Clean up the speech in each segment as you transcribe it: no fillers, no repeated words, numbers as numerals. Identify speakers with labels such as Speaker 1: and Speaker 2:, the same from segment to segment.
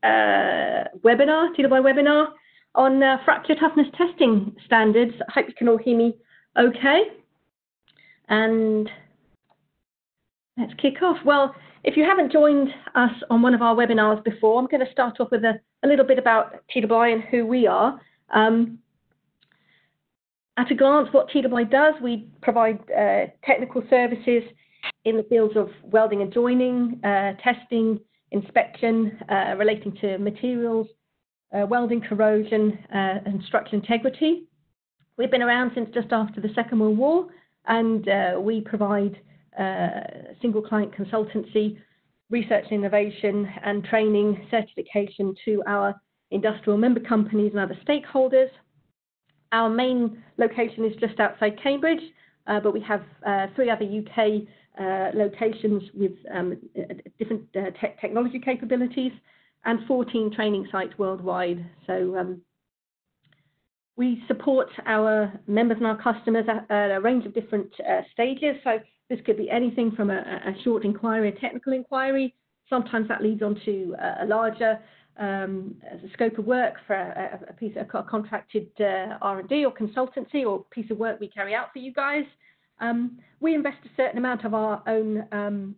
Speaker 1: webinar, TWI webinar on fracture toughness testing standards. I hope you can all hear me okay. And let's kick off. Well, if you haven't joined us on one of our webinars before, I'm going to start off with a little bit about TWI and who we are. At a glance, what TWI does, we provide technical services in the fields of welding and joining, testing, inspection, relating to materials, welding, corrosion, and structural integrity. We've been around since just after the Second World War, and we provide single client consultancy, research and innovation, and training certification to our industrial member companies and other stakeholders. Our main location is just outside Cambridge, but we have 3 other UK locations with different technology capabilities and 14 training sites worldwide. So we support our members and our customers at a range of different stages. So this could be anything from a short inquiry, a technical inquiry. Sometimes that leads on to a larger scope of work for a piece of contracted R&D or consultancy or piece of work we carry out for you guys. We invest a certain amount of our own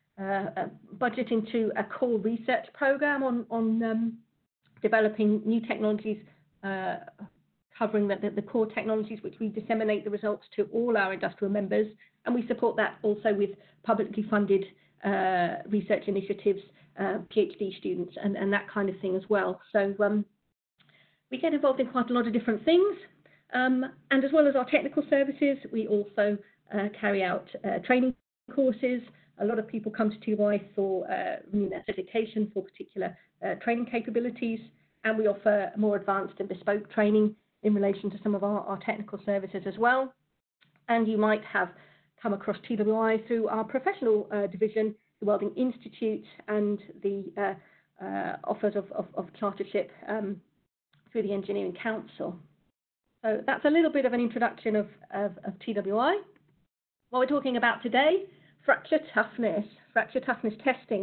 Speaker 1: budget into a core research program on developing new technologies, covering the core technologies, which we disseminate the results to all our industrial members. And we support that also with publicly funded research initiatives, PhD students, and that kind of thing as well. So we get involved in quite a lot of different things. And as well as our technical services, we also carry out training courses. A lot of people come to TWI for certification for particular training capabilities, and we offer more advanced and bespoke training in relation to some of our technical services as well. And you might have come across TWI through our professional division, the Welding Institute, and the offers of chartership through the Engineering Council. So that's a little bit of an introduction of TWI. What we're talking about today, fracture toughness testing.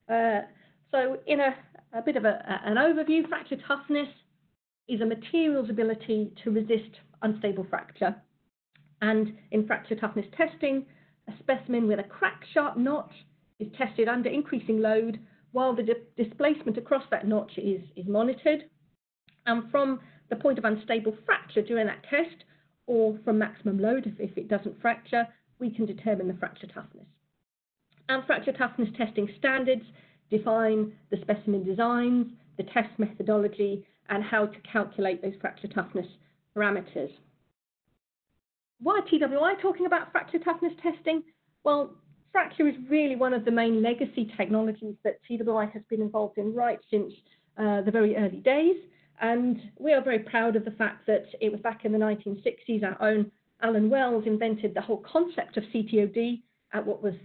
Speaker 1: So in a bit of an overview, fracture toughness is a material's ability to resist unstable fracture. And in fracture toughness testing, a specimen with a crack sharp notch is tested under increasing load while the displacement across that notch is monitored. And from the point of unstable fracture during that test, or from maximum load if it doesn't fracture, we can determine the fracture toughness. And fracture toughness testing standards define the specimen designs, the test methodology, and how to calculate those fracture toughness parameters. Why are TWI talking about fracture toughness testing? Well, fracture is really one of the main legacy technologies that TWI has been involved in right since the very early days. And we are very proud of the fact that it was back in the 1960s, our own Alan Wells invented the whole concept of CTOD at what was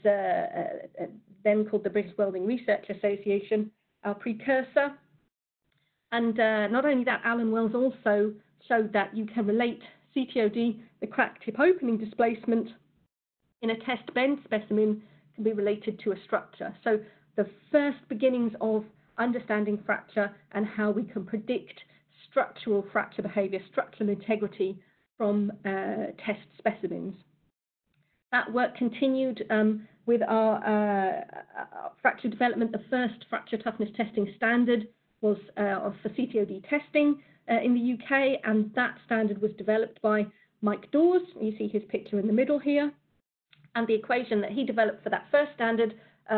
Speaker 1: then called the British Welding Research Association, our precursor. And not only that, Alan Wells also showed that you can relate CTOD, the crack tip opening displacement, in a test bend specimen can be related to a structure. So the first beginnings of understanding fracture and how we can predict structural fracture behavior, structural integrity from test specimens. That work continued with our fracture development. The first fracture toughness testing standard was for CTOD testing in the UK, and that standard was developed by Mike Dawes. You see his picture in the middle here. And the equation that he developed for that first standard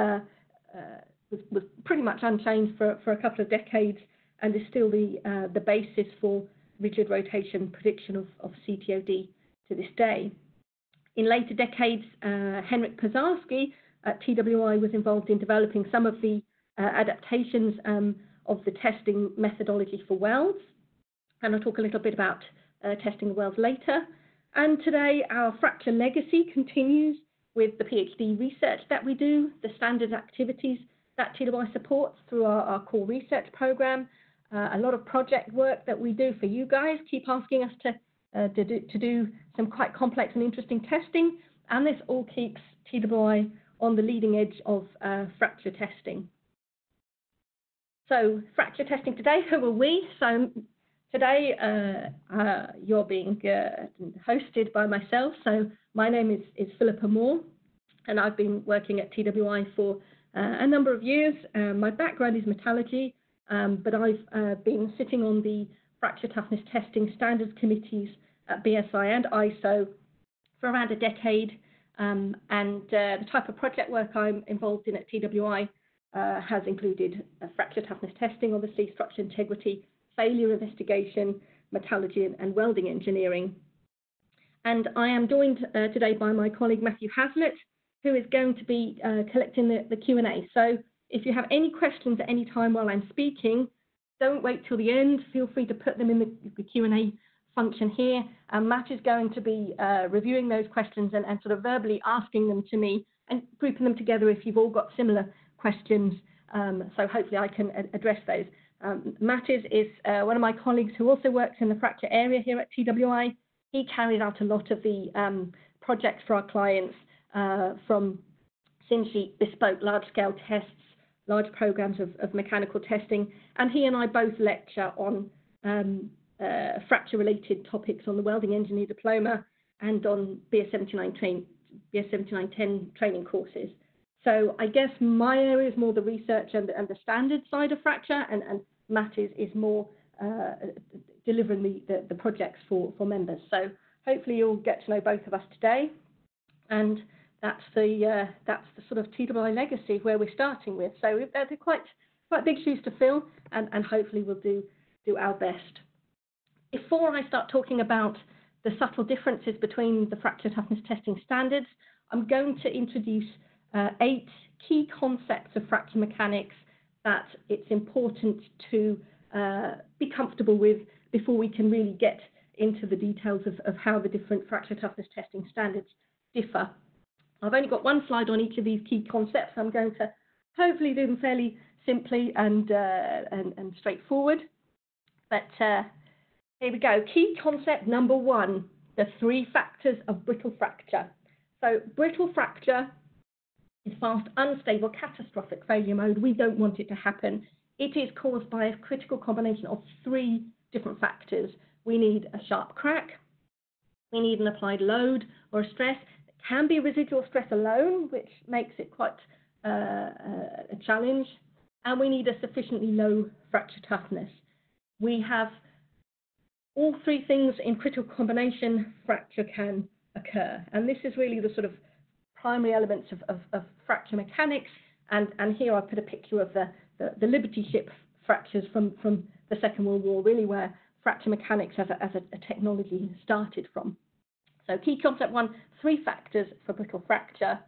Speaker 1: was pretty much unchanged for a couple of decades, and is still the basis for rigid rotation prediction of CTOD to this day. In later decades, Henrik Pozarski at TWI was involved in developing some of the adaptations of the testing methodology for welds, and I'll talk a little bit about testing welds later. And today, our fracture legacy continues with the PhD research that we do, the standards activities that TWI supports through our core research program, a lot of project work that we do for you guys. Keep asking us to do some quite complex and interesting testing, and this all keeps TWI on the leading edge of fracture testing. So fracture testing today, who are we? So today you're being hosted by myself. So my name is Philippa Moore, and I've been working at TWI for a number of years. My background is metallurgy, but I've been sitting on the fracture toughness testing standards committees at BSI and ISO for around a decade. And the type of project work I'm involved in at TWI has included fracture toughness testing, obviously, structural integrity, failure investigation, metallurgy and welding engineering. And I am joined today by my colleague Matthew Hazlitt, who is going to be collecting the Q&A. So if you have any questions at any time while I'm speaking, don't wait till the end. Feel free to put them in the Q&A function here. And Matt is going to be reviewing those questions and sort of verbally asking them to me and grouping them together if you've all got similar questions. So hopefully I can address those. Matt is one of my colleagues who also works in the fracture area here at TWI. He carries out a lot of the projects for our clients, from essentially bespoke large-scale tests, large programs of mechanical testing, and he and I both lecture on fracture-related topics on the welding engineer diploma and on BS 7910 training courses. So I guess my area is more the research and the standard side of fracture, and Matt is more delivering the projects for members. So hopefully you'll get to know both of us today, and that's the sort of TWI legacy where we're starting with. So they're quite big shoes to fill, and hopefully we'll do our best. Before I start talking about the subtle differences between the fracture toughness testing standards, I'm going to introduce 8 key concepts of fracture mechanics that it's important to be comfortable with before we can really get into the details of how the different fracture toughness testing standards differ. I've only got one slide on each of these key concepts. I'm going to hopefully do them fairly simply and straightforward. But here we go. Key concept number 1, the 3 factors of brittle fracture. So brittle fracture is fast, unstable, catastrophic failure mode. We don't want it to happen. It is caused by a critical combination of 3 different factors. We need a sharp crack. We need an applied load or a stress. It can be residual stress alone, which makes it quite a challenge. And we need a sufficiently low fracture toughness. We have all 3 things in critical combination, fracture can occur. And this is really the sort of primary elements of fracture mechanics. And here I put a picture of the Liberty ship fractures from the Second World War, really where fracture mechanics as a technology started from. So key concept 1, 3 factors for brittle fracture.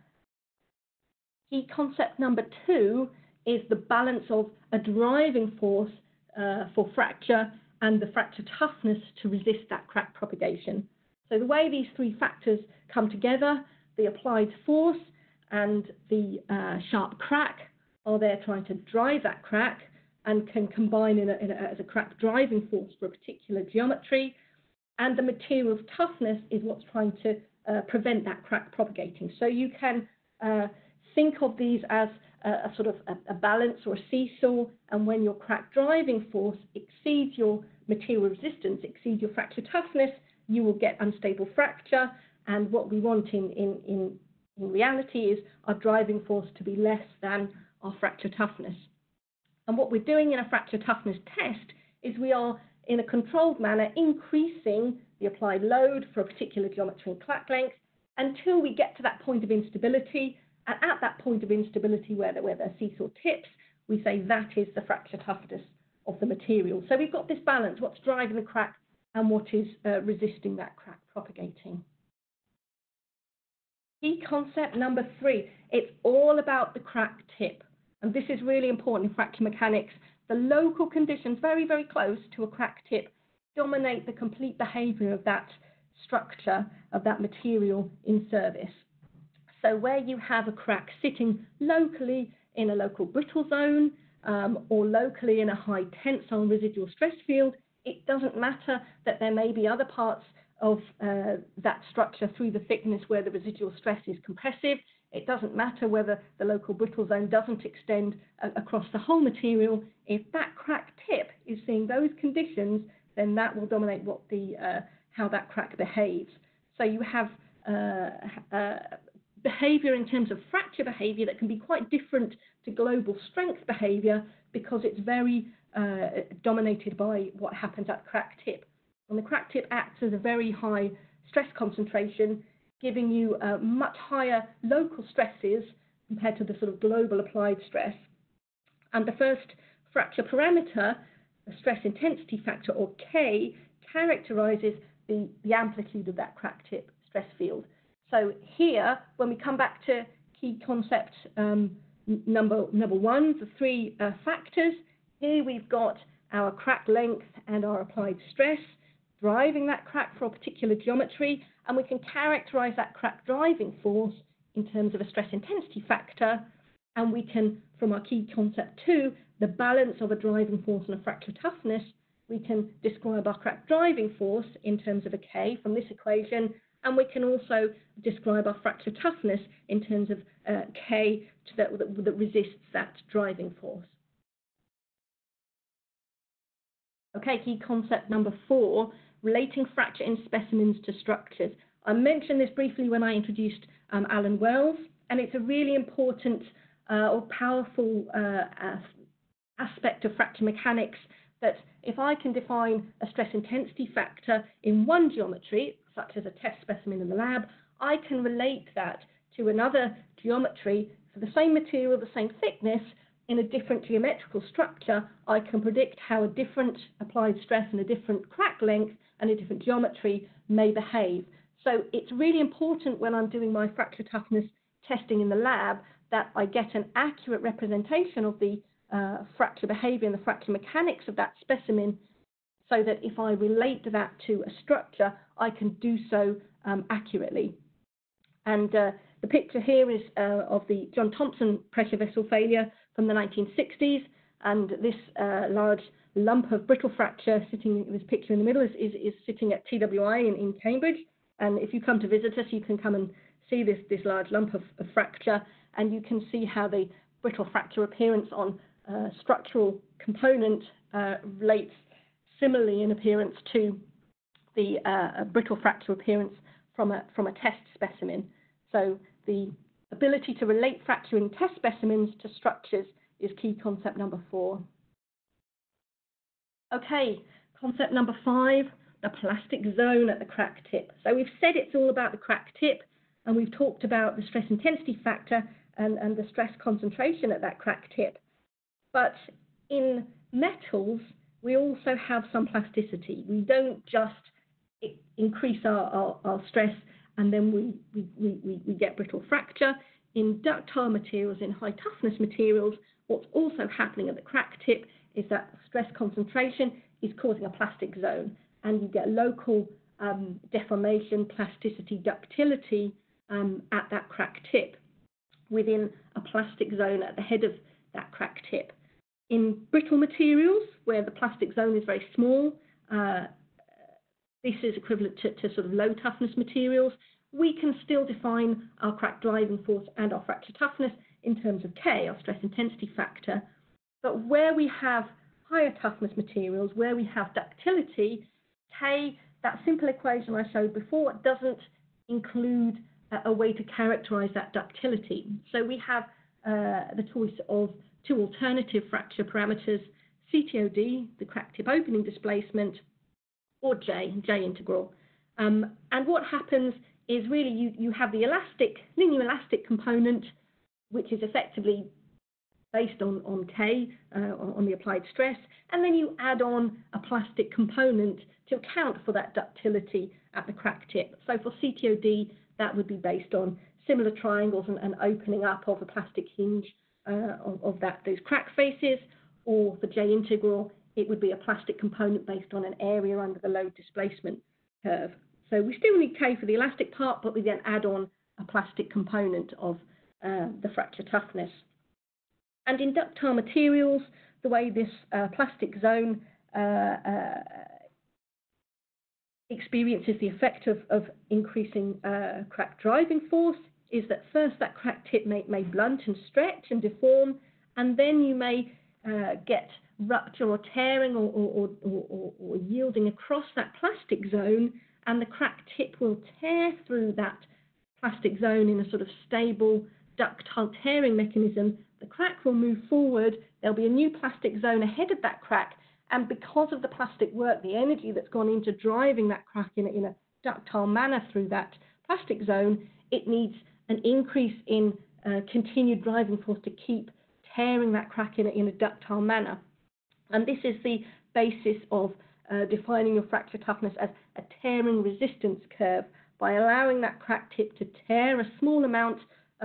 Speaker 1: Key concept number 2 is the balance of a driving force for fracture and the fracture toughness to resist that crack propagation. So the way these 3 factors come together, the applied force and the sharp crack are there trying to drive that crack and can combine as a crack driving force for a particular geometry, and the material's toughness is what's trying to prevent that crack propagating. So you can think of these as a sort of a balance or a seesaw, and when your crack driving force exceeds your material resistance, exceeds your fracture toughness, you will get unstable fracture. And what we want in reality is our driving force to be less than our fracture toughness. And what we're doing in a fracture toughness test is we are, in a controlled manner, increasing the applied load for a particular geometry and crack length until we get to that point of instability. And at that point of instability where the seesaw tips, we say that is the fracture toughness of the material. So we've got this balance, what's driving the crack and what is resisting that crack propagating. Key concept number 3, it's all about the crack tip. And this is really important in fracture mechanics. The local conditions, very, very close to a crack tip, dominate the complete behavior of that structure, of that material in service. So where you have a crack sitting locally in a local brittle zone or locally in a high tensile residual stress field, it doesn't matter that there may be other parts of that structure through the thickness where the residual stress is compressive. It doesn't matter whether the local brittle zone doesn't extend across the whole material. If that crack tip is seeing those conditions, then that will dominate what how that crack behaves. So you have behavior in terms of fracture behavior that can be quite different to global strength behavior, because it's very dominated by what happens at the crack tip. And the crack tip acts as a very high stress concentration, giving you much higher local stresses compared to the sort of global applied stress. And the first fracture parameter, the stress intensity factor, or K, characterizes the amplitude of that crack tip stress field. So here, when we come back to key concept number one, the three factors, here we've got our crack length and our applied stress driving that crack for a particular geometry, and we can characterize that crack driving force in terms of a stress intensity factor, and we can, from our key concept 2, the balance of a driving force and a fracture toughness, we can describe our crack driving force in terms of a K from this equation, and we can also describe our fracture toughness in terms of K that resists that driving force. Okay, key concept number 4, relating fracture in specimens to structures. I mentioned this briefly when I introduced Alan Wells, and it's a really important or powerful aspect of fracture mechanics, that if I can define a stress intensity factor in one geometry, such as a test specimen in the lab, I can relate that to another geometry for the same material, the same thickness, in a different geometrical structure. I can predict how a different applied stress and a different crack length and a different geometry may behave. So it's really important when I'm doing my fracture toughness testing in the lab that I get an accurate representation of the fracture behavior and the fracture mechanics of that specimen, so that if I relate that to a structure, I can do so accurately. And the picture here is of the John Thompson pressure vessel failure from the 1960s, and this large lump of brittle fracture sitting, this picture in the middle is sitting at TWI in Cambridge. And if you come to visit us, you can come and see this large lump of fracture, and you can see how the brittle fracture appearance on structural component relates similarly in appearance to the brittle fracture appearance from a test specimen. So the ability to relate fracture in test specimens to structures is key concept number 4. Okay, concept number 5, the plastic zone at the crack tip. So we've said it's all about the crack tip, and we've talked about the stress intensity factor and the stress concentration at that crack tip. But in metals, we also have some plasticity. We don't just increase our stress and then we get brittle fracture. In ductile materials, in high toughness materials, what's also happening at the crack tip is that stress concentration is causing a plastic zone, and you get local deformation, plasticity, ductility at that crack tip within a plastic zone at the head of that crack tip. In brittle materials, where the plastic zone is very small, this is equivalent to sort of low toughness materials, we can still define our crack driving force and our fracture toughness in terms of K, our stress intensity factor. But where we have higher toughness materials, where we have ductility, K, that simple equation I showed before, doesn't include a way to characterize that ductility. So we have the choice of 2 alternative fracture parameters, CTOD, the crack tip opening displacement, or J integral. And what happens is really you have the linear elastic component, which is effectively based on K, on the applied stress, and then you add on a plastic component to account for that ductility at the crack tip. So for CTOD, that would be based on similar triangles and opening up of a plastic hinge of those crack faces, or for J integral, it would be a plastic component based on an area under the load displacement curve. So we still need K for the elastic part, but we then add on a plastic component of the fracture toughness. And in ductile materials, the way this plastic zone experiences the effect of increasing crack driving force is that first that crack tip may blunt and stretch and deform, and then you may get rupture or tearing or yielding across that plastic zone, and the crack tip will tear through that plastic zone in a sort of stable ductile tearing mechanism. The crack will move forward, there'll be a new plastic zone ahead of that crack, and because of the plastic work, the energy that's gone into driving that crack in a ductile manner through that plastic zone, it needs an increase in continued driving force to keep tearing that crack in a ductile manner. And this is the basis of defining your fracture toughness as a tearing resistance curve. By allowing that crack tip to tear a small amount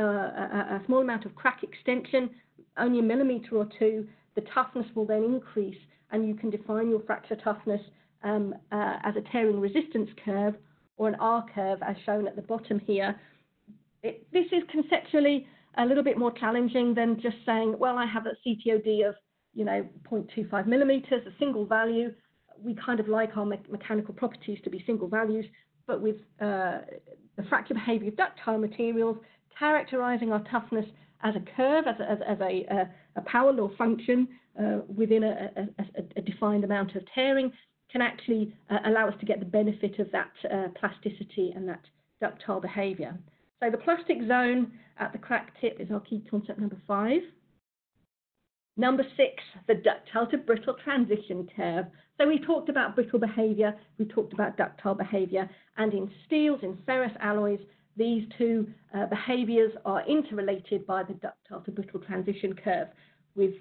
Speaker 1: of crack extension, only a millimetre or two, the toughness will then increase, and you can define your fracture toughness as a tearing resistance curve, or an R curve, as shown at the bottom here. This is conceptually a little bit more challenging than just saying, well, I have a CTOD of 0.25 millimetres, a single value. We kind of like our mechanical properties to be single values, but with the fracture behaviour of ductile materials, characterising our toughness as a curve, as a power law function within a defined amount of tearing, can actually allow us to get the benefit of that plasticity and that ductile behaviour. So the plastic zone at the crack tip is our key concept number 5. Number 6, the ductile to brittle transition curve. So we talked about brittle behaviour, we talked about ductile behaviour, and in steels, in ferrous alloys, these two behaviours are interrelated by the ductile to brittle transition curve, with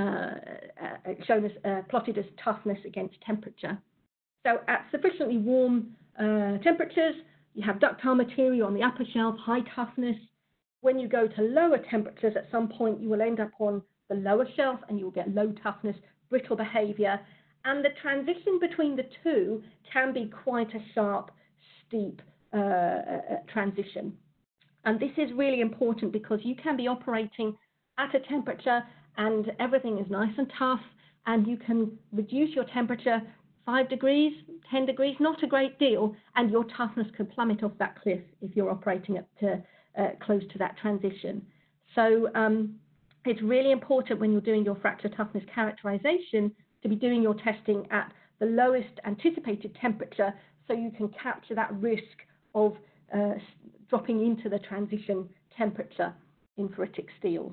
Speaker 1: shown as plotted as toughness against temperature. So at sufficiently warm temperatures, you have ductile material on the upper shelf, high toughness. When you go to lower temperatures, at some point you will end up on the lower shelf and you will get low toughness, brittle behaviour. And the transition between the two can be quite a sharp, steep transition. And this is really important because you can be operating at a temperature and everything is nice and tough, and you can reduce your temperature 5 degrees, 10 degrees, not a great deal, and your toughness can plummet off that cliff if you're operating at close to that transition. So it's really important when you're doing your fracture toughness characterization to be doing your testing at the lowest anticipated temperature, so you can capture that risk of dropping into the transition temperature in ferritic steels.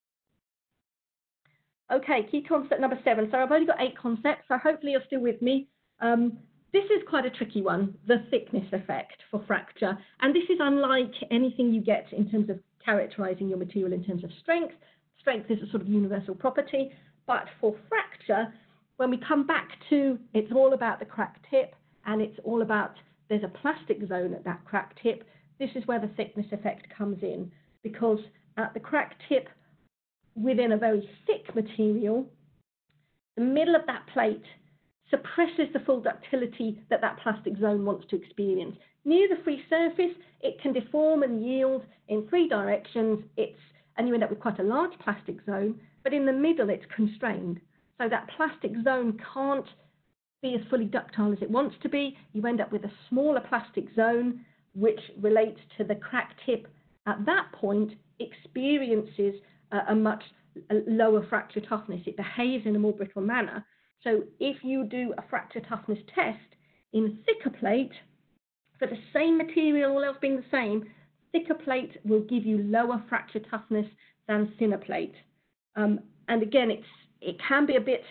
Speaker 1: Okay, key concept number 7. So I've only got 8 concepts, so hopefully you're still with me. This is quite a tricky one, the thickness effect for fracture. And this is unlike anything you get in terms of characterizing your material in terms of strength. Strength is a sort of universal property, but for fracture, when we come back to, it's all about the crack tip, and it's all about, there's a plastic zone at that crack tip. This is where the thickness effect comes in, because at the crack tip, within a very thick material, the middle of that plate suppresses the full ductility that that plastic zone wants to experience. Near the free surface, it can deform and yield in 3 directions, and you end up with quite a large plastic zone, but in the middle it's constrained. So that plastic zone can't be as fully ductile as it wants to be. You end up with a smaller plastic zone, which relates to the crack tip at that point experiences a much lower fracture toughness. It behaves in a more brittle manner. So if you do a fracture toughness test in thicker plate, for the same material, all else being the same, thicker plate will give you lower fracture toughness than thinner plate. And again, it can be a bit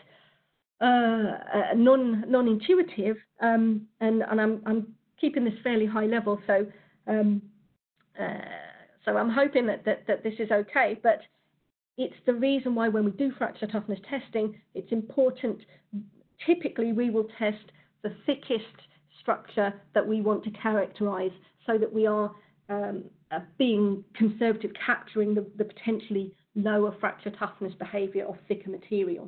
Speaker 1: non-intuitive, and I'm keeping this fairly high level, so I'm hoping that this is okay, but it's the reason why when we do fracture toughness testing, it's important. Typically, we will test the thickest structure that we want to characterize, so that we are being conservative, capturing the potentially lower fracture toughness behavior of thicker material.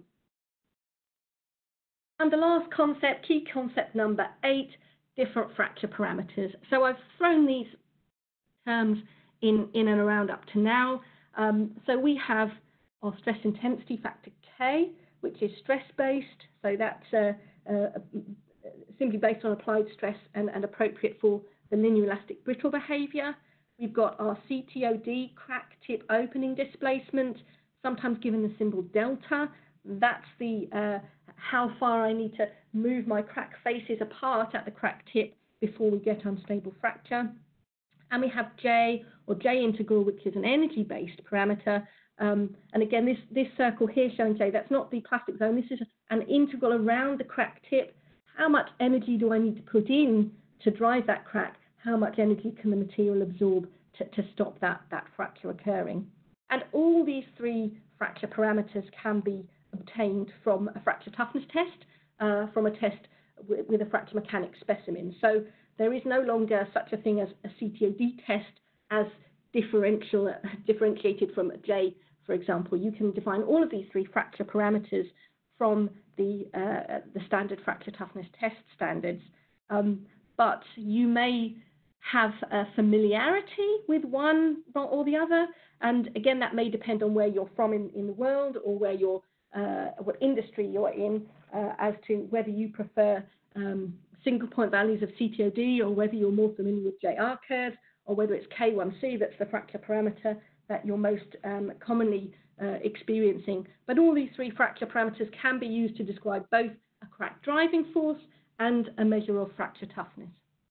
Speaker 1: And the last concept, key concept number 8, different fracture parameters. So I've thrown these terms in and around up to now. So we have our stress intensity factor K, which is stress-based. So that's simply based on applied stress and appropriate for the linear elastic brittle behavior. We've got our CTOD, crack tip opening displacement, sometimes given the symbol delta. That's the how far I need to move my crack faces apart at the crack tip before we get unstable fracture. And we have J, or J integral, which is an energy-based parameter. And again, this circle here showing J, that's not the plastic zone. This is an integral around the crack tip. How much energy do I need to put in to drive that crack? How much energy can the material absorb to stop that fracture occurring? And all these three fracture parameters can be obtained from a fracture toughness test, from a test with a fracture mechanics specimen. So there is no longer such a thing as a CTOD test as differentiated from a J, for example. You can define all of these three fracture parameters from the standard fracture toughness test standards, but you may have a familiarity with one or the other, and again that may depend on where you're from in the world, or where you're what industry you're in, as to whether you prefer single point values of CTOD, or whether you're more familiar with JR curves, or whether it's K1C that's the fracture parameter that you're most commonly experiencing. But all these three fracture parameters can be used to describe both a crack driving force and a measure of fracture toughness.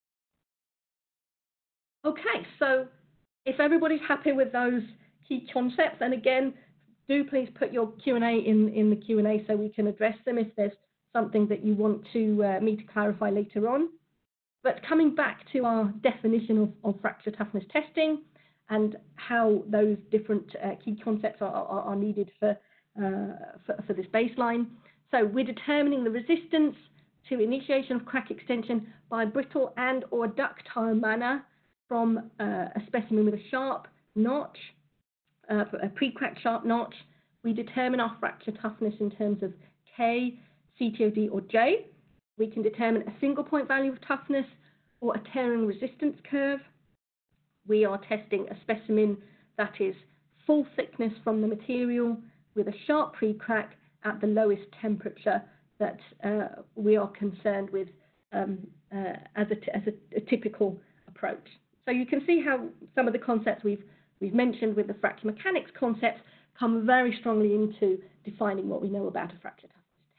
Speaker 1: Okay, so if everybody's happy with those key concepts, and again, do please put your Q&A in the Q&A so we can address them if there's something that you want to me to clarify later on. But coming back to our definition of fracture toughness testing and how those different key concepts are needed for this baseline. So we're determining the resistance to initiation of crack extension by brittle and or ductile manner from a specimen with a sharp notch, a pre-crack sharp notch. We determine our fracture toughness in terms of K, CTOD, or J. We can determine a single point value of toughness or a tearing resistance curve. We are testing a specimen that is full thickness from the material with a sharp pre-crack at the lowest temperature that we are concerned with as a typical approach. So you can see how some of the concepts we've mentioned with the fracture mechanics concepts come very strongly into defining what we know about a fracture toughness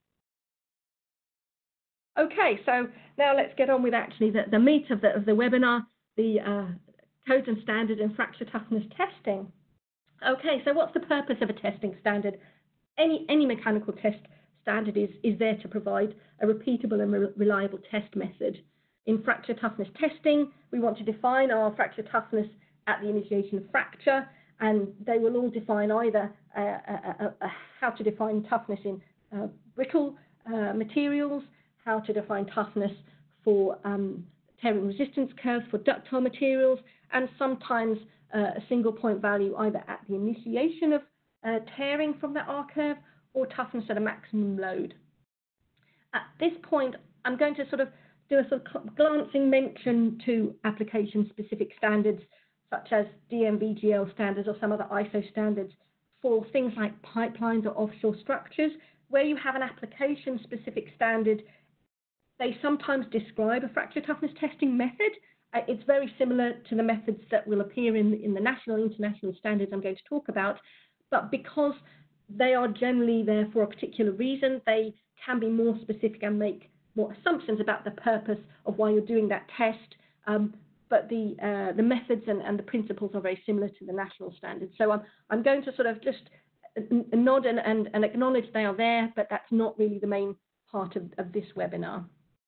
Speaker 1: test. Okay, so now let's get on with actually the meat of the webinar, the codes and standard in fracture toughness testing. Okay, so what's the purpose of a testing standard? Any mechanical test standard is there to provide a repeatable and reliable test method. In fracture toughness testing, we want to define our fracture toughness at the initiation of fracture, and they will all define either how to define toughness in brittle materials, how to define toughness for tearing resistance curves for ductile materials, and sometimes a single point value either at the initiation of tearing from that R curve or toughness at a maximum load. At this point, I'm going to sort of do a sort of glancing mention to application-specific standards such as DMVGL standards or some other ISO standards for things like pipelines or offshore structures, where you have an application-specific standard. They sometimes describe a fracture toughness testing method. It's very similar to the methods that will appear in the national and international standards I'm going to talk about, but because they are generally there for a particular reason, they can be more specific and make more assumptions about the purpose of why you're doing that test. But the methods and the principles are very similar to the national standards. So I'm going to sort of just nod and acknowledge they are there, but that's not really the main part of this webinar.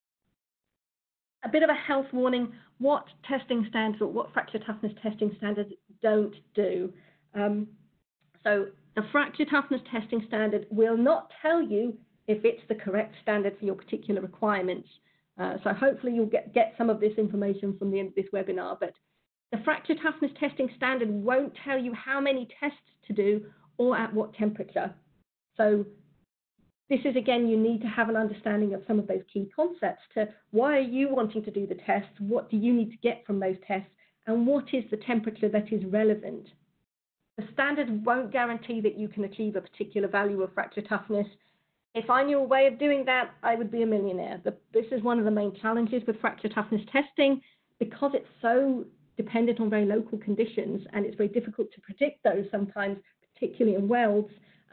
Speaker 1: A bit of a health warning: what testing standards or what fracture toughness testing standards don't do. So the fracture toughness testing standard will not tell you if it's the correct standard for your particular requirements. So hopefully you'll get some of this information from the end of this webinar, but the fracture toughness testing standard won't tell you how many tests to do or at what temperature. So this is, again, you need to have an understanding of some of those key concepts to why are you wanting to do the tests, what do you need to get from those tests, and what is the temperature that is relevant. The standard won't guarantee that you can achieve a particular value of fracture toughness. If I knew a way of doing that, I would be a millionaire. This is one of the main challenges with fracture toughness testing, because it's so dependent on very local conditions, and it's very difficult to predict those sometimes, particularly in welds.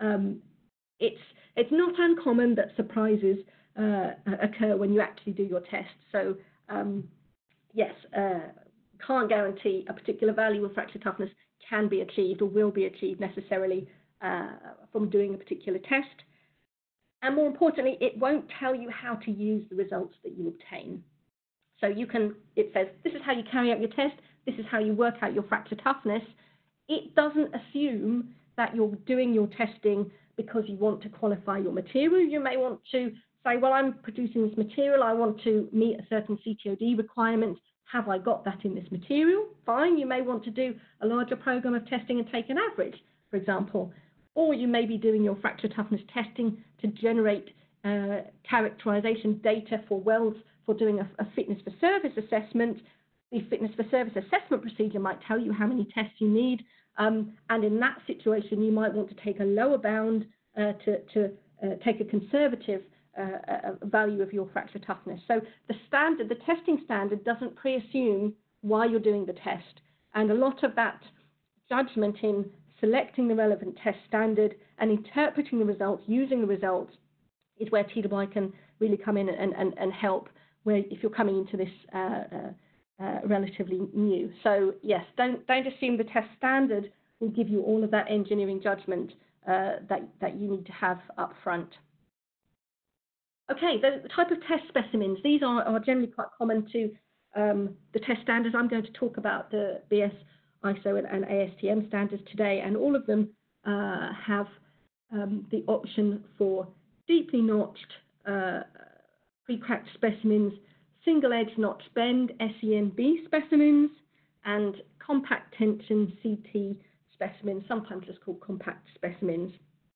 Speaker 1: It's not uncommon that surprises occur when you actually do your test. So yes, can't guarantee a particular value of fracture toughness can be achieved or will be achieved necessarily from doing a particular test. And more importantly, it won't tell you how to use the results that you obtain. So it says, this is how you carry out your test, this is how you work out your fracture toughness. It doesn't assume that you're doing your testing because you want to qualify your material. You may want to say, well, I'm producing this material, I want to meet a certain CTOD requirement. Have I got that in this material? Fine. You may want to do a larger program of testing and take an average, for example. Or you may be doing your fracture toughness testing to generate characterization data for welds for doing a fitness for service assessment. The fitness for service assessment procedure might tell you how many tests you need. And in that situation, you might want to take a lower bound to take a conservative value of your fracture toughness. So the testing standard doesn't pre-assume why you're doing the test. And a lot of that judgment in selecting the relevant test standard and interpreting the results, using the results, is where TWI can really come in and help, where if you're coming into this relatively new. So yes, don't assume the test standard will give you all of that engineering judgment that you need to have up front. Okay, the type of test specimens, these are generally quite common to the test standards. I'm going to talk about the BS, ISO and ASTM standards today, and all of them have the option for deeply notched pre-cracked specimens, single-edge notch bend SENB specimens, and compact tension CT specimens, sometimes just called compact specimens.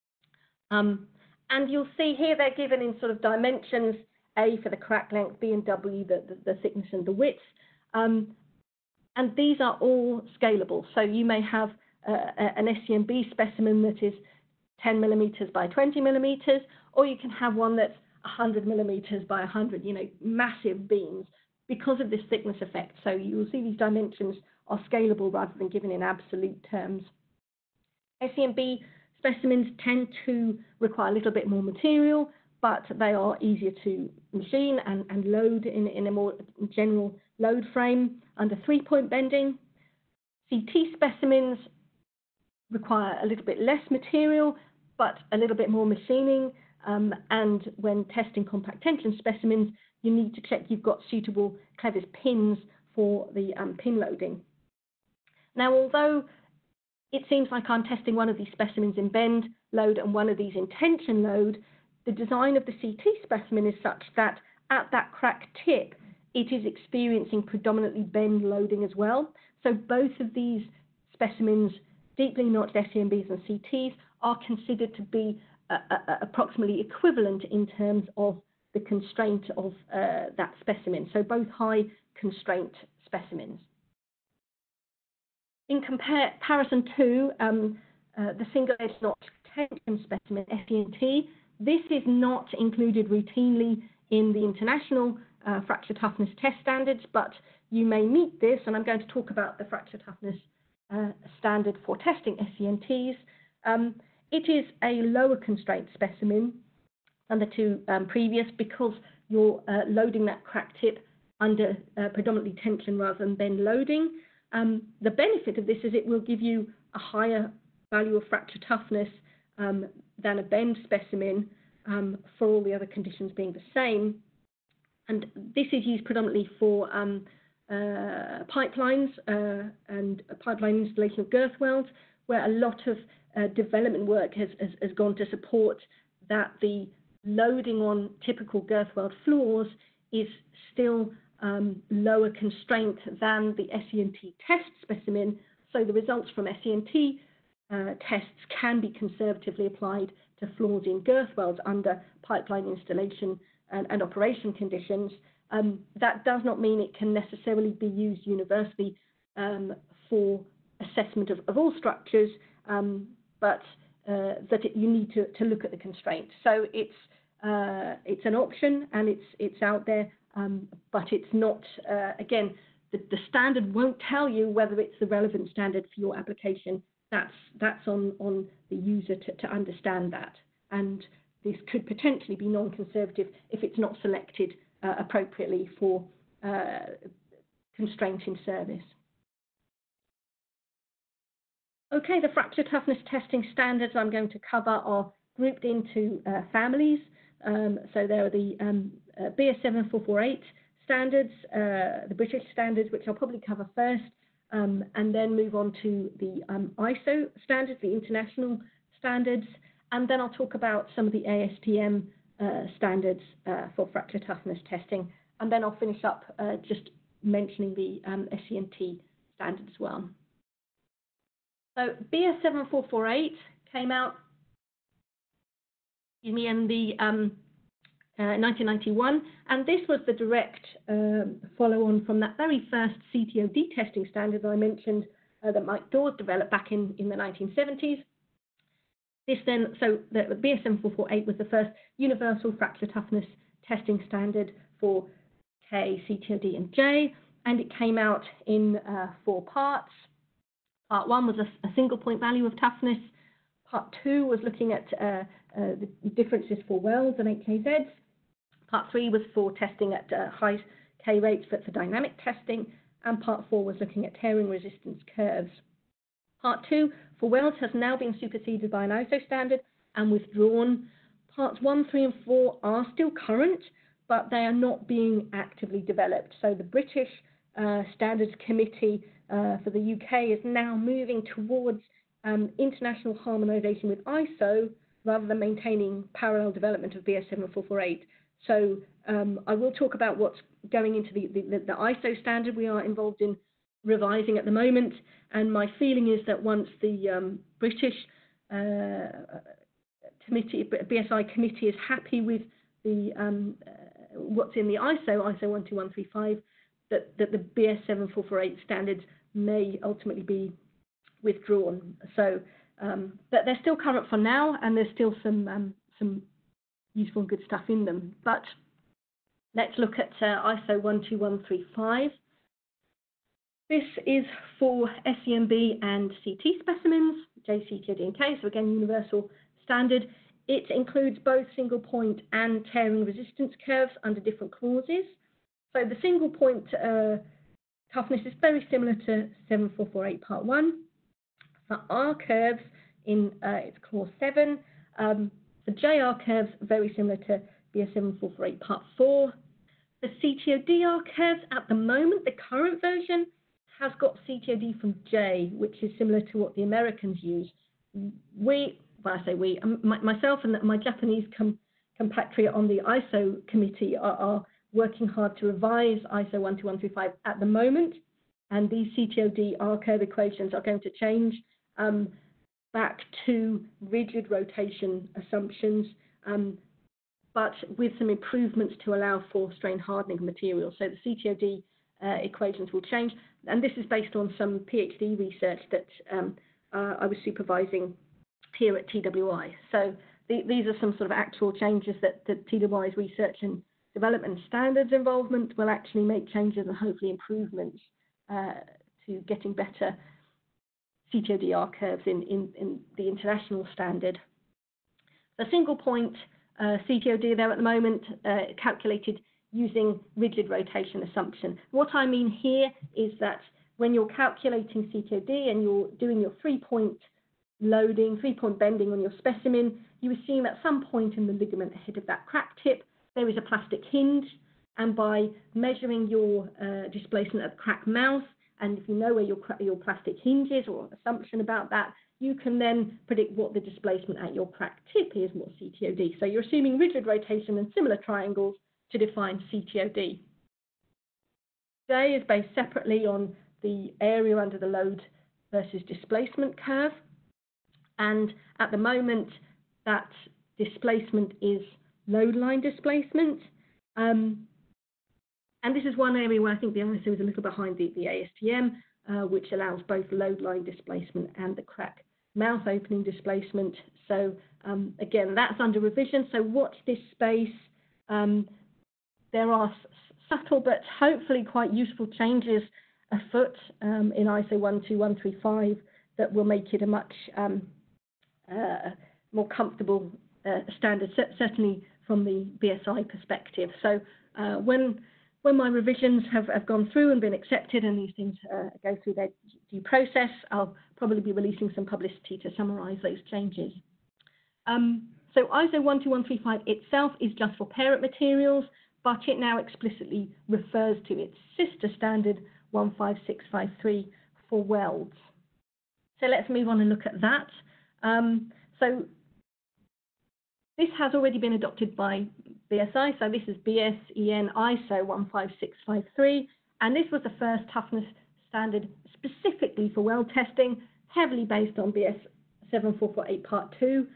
Speaker 1: And you'll see here they're given in sort of dimensions, A for the crack length, B and W, the thickness and the width. And these are all scalable. So you may have an SENB specimen that is 10 millimeters by 20 millimeters, or you can have one that's 100 millimeters by 100, massive beams because of this thickness effect. So you'll see these dimensions are scalable rather than given in absolute terms. SENB specimens tend to require a little bit more material, but they are easier to machine and load in a more general load frame under 3-point bending. CT specimens require a little bit less material, but a little bit more machining. And when testing compact tension specimens, you need to check you've got suitable clevis pins for the pin loading. Now, although it seems like I'm testing one of these specimens in bend load and one of these in tension load, the design of the CT specimen is such that at that crack tip, it is experiencing predominantly bend loading as well. So both of these specimens, deeply notched SENBs and CTs, are considered to be approximately equivalent in terms of the constraint of that specimen. So both high constraint specimens. In comparison to the single-edge notch tension specimen, SENT, this is not included routinely in the international fracture toughness test standards, but you may meet this, and I'm going to talk about the fracture toughness standard for testing SENTs. It is a lower constraint specimen than the two previous because you're loading that crack tip under predominantly tension rather than bend loading. The benefit of this is it will give you a higher value of fracture toughness than a bend specimen for all the other conditions being the same. And this is used predominantly for pipelines and pipeline installation of girth welds, where a lot of development work has gone to support that the loading on typical girth weld floors is still lower constraint than the SENT test specimen. So the results from SENT tests can be conservatively applied to floors in girth welds under pipeline installation and operation conditions. That does not mean it can necessarily be used universally for assessment of all structures, but that you need to look at the constraint. So it's an option and it's out there, but it's not, again, the standard won't tell you whether it's the relevant standard for your application. That's on the user to understand that. And this could potentially be non-conservative if it's not selected appropriately for constraint in service. Okay, the fracture toughness testing standards I'm going to cover are grouped into families. So there are the BS 7448 standards, the British standards, which I'll probably cover first, and then move on to the ISO standards, the international standards, and then I'll talk about some of the ASTM standards for fracture toughness testing, and then I'll finish up just mentioning the SCNT standard as well. So BS 7448 came out in the 1991, and this was the direct follow-on from that very first CTOD testing standard that I mentioned that Mike Dawes developed back in the 1970s. This then, so the BS 7448 was the first universal fracture toughness testing standard for K, CTOD, and J, and it came out in 4 parts. Part 1 was a single point value of toughness. Part 2 was looking at the differences for welds and HKZs. Part 3 was for testing at high K rates for dynamic testing. And Part 4 was looking at tearing resistance curves. Part 2 for welds has now been superseded by an ISO standard and withdrawn. Parts 1, 3, and 4 are still current, but they are not being actively developed. So the British Standards Committee for the UK is now moving towards international harmonisation with ISO rather than maintaining parallel development of BS 7448. So I will talk about what's going into the ISO standard we are involved in revising at the moment, and my feeling is that once the British BSI committee is happy with the what's in the ISO 12135, that the BS 7448 standards may ultimately be withdrawn. So, but they're still current for now, and there's still some useful and good stuff in them. But let's look at ISO 12135. This is for SEMB and CT specimens, J, CTOD, and K, so again, universal standard. It includes both single point and tearing resistance curves under different clauses. So the single point toughness is very similar to 7448 Part 1. For R curves in it's clause 7. The JR curves very similar to BS 7448 Part 4. The CTOD-R curves at the moment, the current version, has got CTOD from J, which is similar to what the Americans use. Myself and my Japanese compatriot on the ISO committee are working hard to revise ISO 12135 at the moment, and these CTOD-R curve equations are going to change back to rigid rotation assumptions, but with some improvements to allow for strain hardening materials. So the CTOD equations will change, and this is based on some PhD research that I was supervising here at TWI. So these are some sort of actual changes that TWI's research and development standards involvement will actually make changes and hopefully improvements to getting better CTOD-R curves in the international standard. The single point CTOD there at the moment calculated using rigid rotation assumption. What I mean here is that when you're calculating CTOD and you're doing your 3-point loading, 3-point bending on your specimen, you assume at some point in the ligament ahead of that crack tip there is a plastic hinge, and by measuring your displacement at the crack mouth, and if you know where your plastic hinge is or assumption about that, you can then predict what the displacement at your crack tip is, what CTOD. So you're assuming rigid rotation and similar triangles to define CTOD. J is based separately on the area under the load versus displacement curve, and at the moment that displacement is load line displacement. And this is one area where I think the ISO is a little behind the ASTM, which allows both load line displacement and the crack mouth opening displacement. So again, that's under revision. So watch this space. There are subtle but hopefully quite useful changes afoot in ISO 12135 that will make it a much more comfortable standard, certainly from the BSI perspective. So when my revisions have gone through and been accepted and these things go through their due process, I'll probably be releasing some publicity to summarise those changes. So ISO 12135 itself is just for parent materials, but it now explicitly refers to its sister standard 15653 for welds. So let's move on and look at that. So this has already been adopted by BSI. So this is BSEN ISO 15653, and this was the first toughness standard specifically for weld testing, heavily based on BS 7448 Part 2.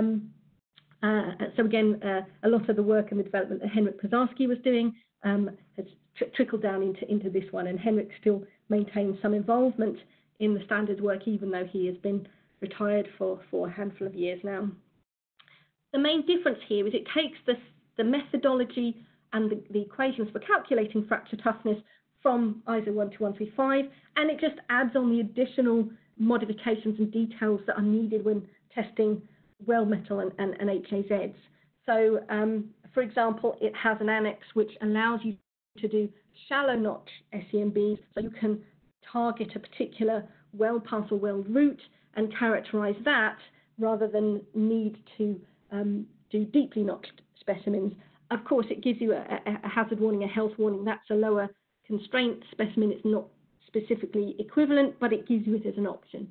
Speaker 1: So again, a lot of the work and the development that Henrik Pozarski was doing has trickled down into this one, and Henrik still maintains some involvement in the standards work, even though he has been retired for a handful of years now. The main difference here is it takes the methodology and the equations for calculating fracture toughness from ISO 12135, and it just adds on the additional modifications and details that are needed when testing weld metal and HAZs. So, for example, it has an annex which allows you to do shallow notch SEMBs, so you can target a particular weld path or weld route and characterize that rather than need to do deeply notched specimens. Of course, it gives you a hazard warning, a health warning. That's a lower constraint specimen. It's not specifically equivalent, but it gives you it as an option.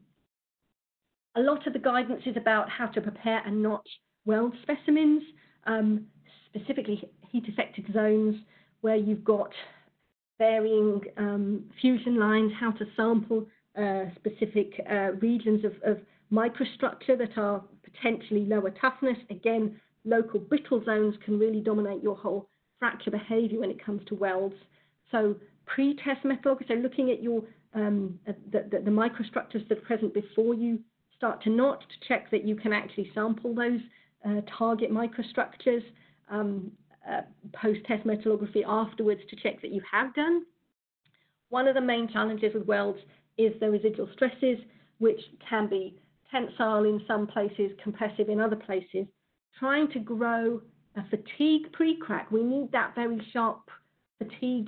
Speaker 1: A lot of the guidance is about how to prepare and notch weld specimens, specifically heat-affected zones where you've got varying fusion lines, how to sample specific regions of microstructure that are potentially lower toughness. Again, local brittle zones can really dominate your whole fracture behavior when it comes to welds. So pre-test methodology, so looking at your the microstructures that are present before you start to notch, to check that you can actually sample those target microstructures. Post-test metallography afterwards to check that you have done. One of the main challenges with welds is the residual stresses, which can be tensile in some places, compressive in other places. Trying to grow a fatigue pre-crack, we need that very sharp fatigue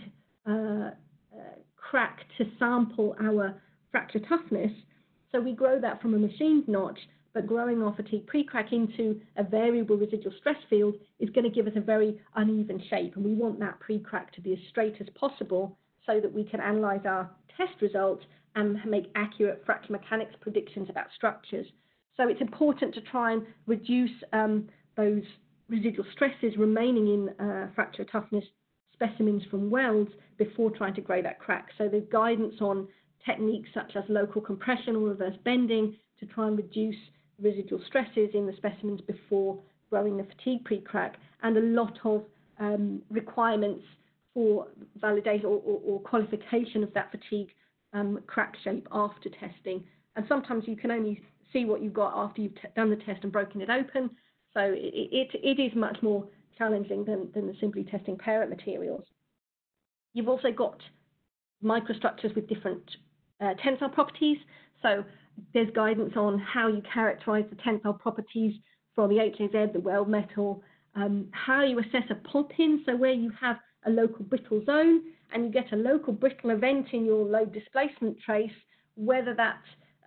Speaker 1: crack to sample our fracture toughness. So we grow that from a machined notch, but growing our fatigue pre-crack into a variable residual stress field is going to give us a very uneven shape, and we want that pre-crack to be as straight as possible so that we can analyze our test results and make accurate fracture mechanics predictions about structures. So it's important to try and reduce those residual stresses remaining in fracture toughness specimens from welds before trying to grow that crack. So there's guidance on techniques such as local compression or reverse bending to try and reduce residual stresses in the specimens before growing the fatigue pre-crack, and a lot of requirements for validation or qualification of that fatigue crack shape after testing. And sometimes you can only see what you've got after you've done the test and broken it open. So it is much more challenging than simply testing parent materials. You've also got microstructures with different tensile properties. So there's guidance on how you characterize the tensile properties for the HAZ, the weld metal, how you assess a pop-in, so where you have a local brittle zone and you get a local brittle event in your load displacement trace, whether that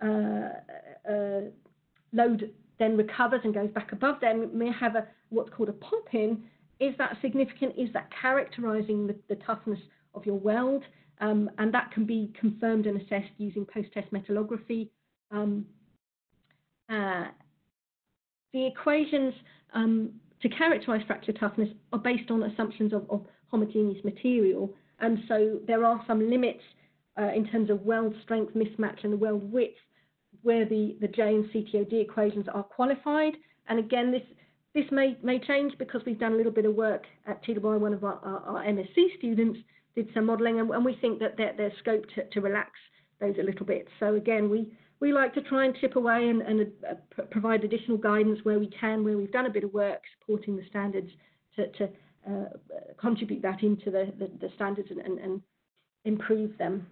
Speaker 1: load then recovers and goes back above there, may have what's called a pop-in. Is that significant? Is that characterizing the toughness of your weld? And that can be confirmed and assessed using post-test metallography. The equations to characterize fracture toughness are based on assumptions of homogeneous material, and so there are some limits in terms of weld strength mismatch and the weld width where the J and CTOD equations are qualified. And again, this may change because we've done a little bit of work at TWI. One of our MSc students did some modelling, and we think that there's scope to relax those a little bit. So again, we like to try and chip away and provide additional guidance where we can, where we've done a bit of work supporting the standards to contribute that into the standards and improve them.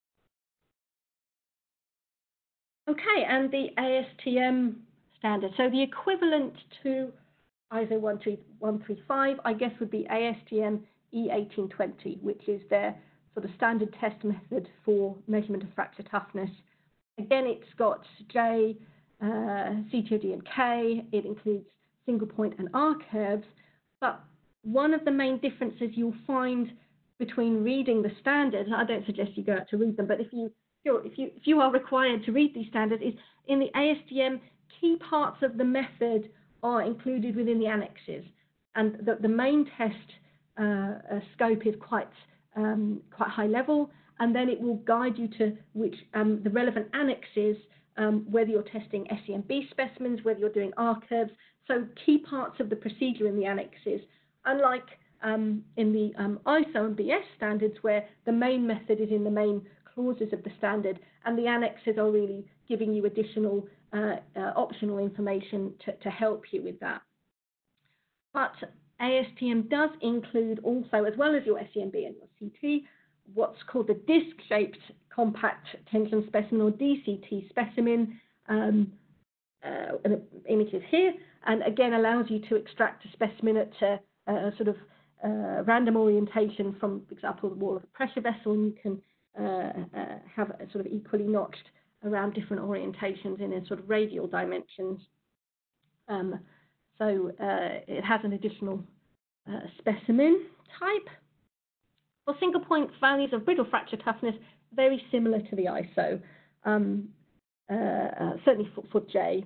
Speaker 1: Okay, and the ASTM standard. So the equivalent to ISO 13135, I guess, would be ASTM E1820, which is their sort of standard test method for measurement of fracture toughness. Again, it's got J, CTOD, and K. It includes single point and R curves. But one of the main differences you'll find between reading the standard, and I don't suggest you go out to read them, but if you are required to read these standards, is in the ASTM, key parts of the method are included within the annexes, and the main test scope is quite high level, and then it will guide you to which the relevant annexes, whether you're testing SEMB specimens, whether you're doing R curves, so key parts of the procedure in the annexes, unlike in the ISO and BS standards, where the main method is in the main clauses of the standard, and the annexes are really giving you additional optional information to help you with that. But ASTM does include also, as well as your SEMB and your CT, what's called the disc-shaped compact tension specimen, or DCT specimen. Images here, and again allows you to extract a specimen at a sort of random orientation from, for example, the wall of a pressure vessel, and you can have a sort of equally notched around different orientations in a sort of radial dimensions. So it has an additional specimen type. For single point values of brittle fracture toughness, very similar to the ISO, certainly for J.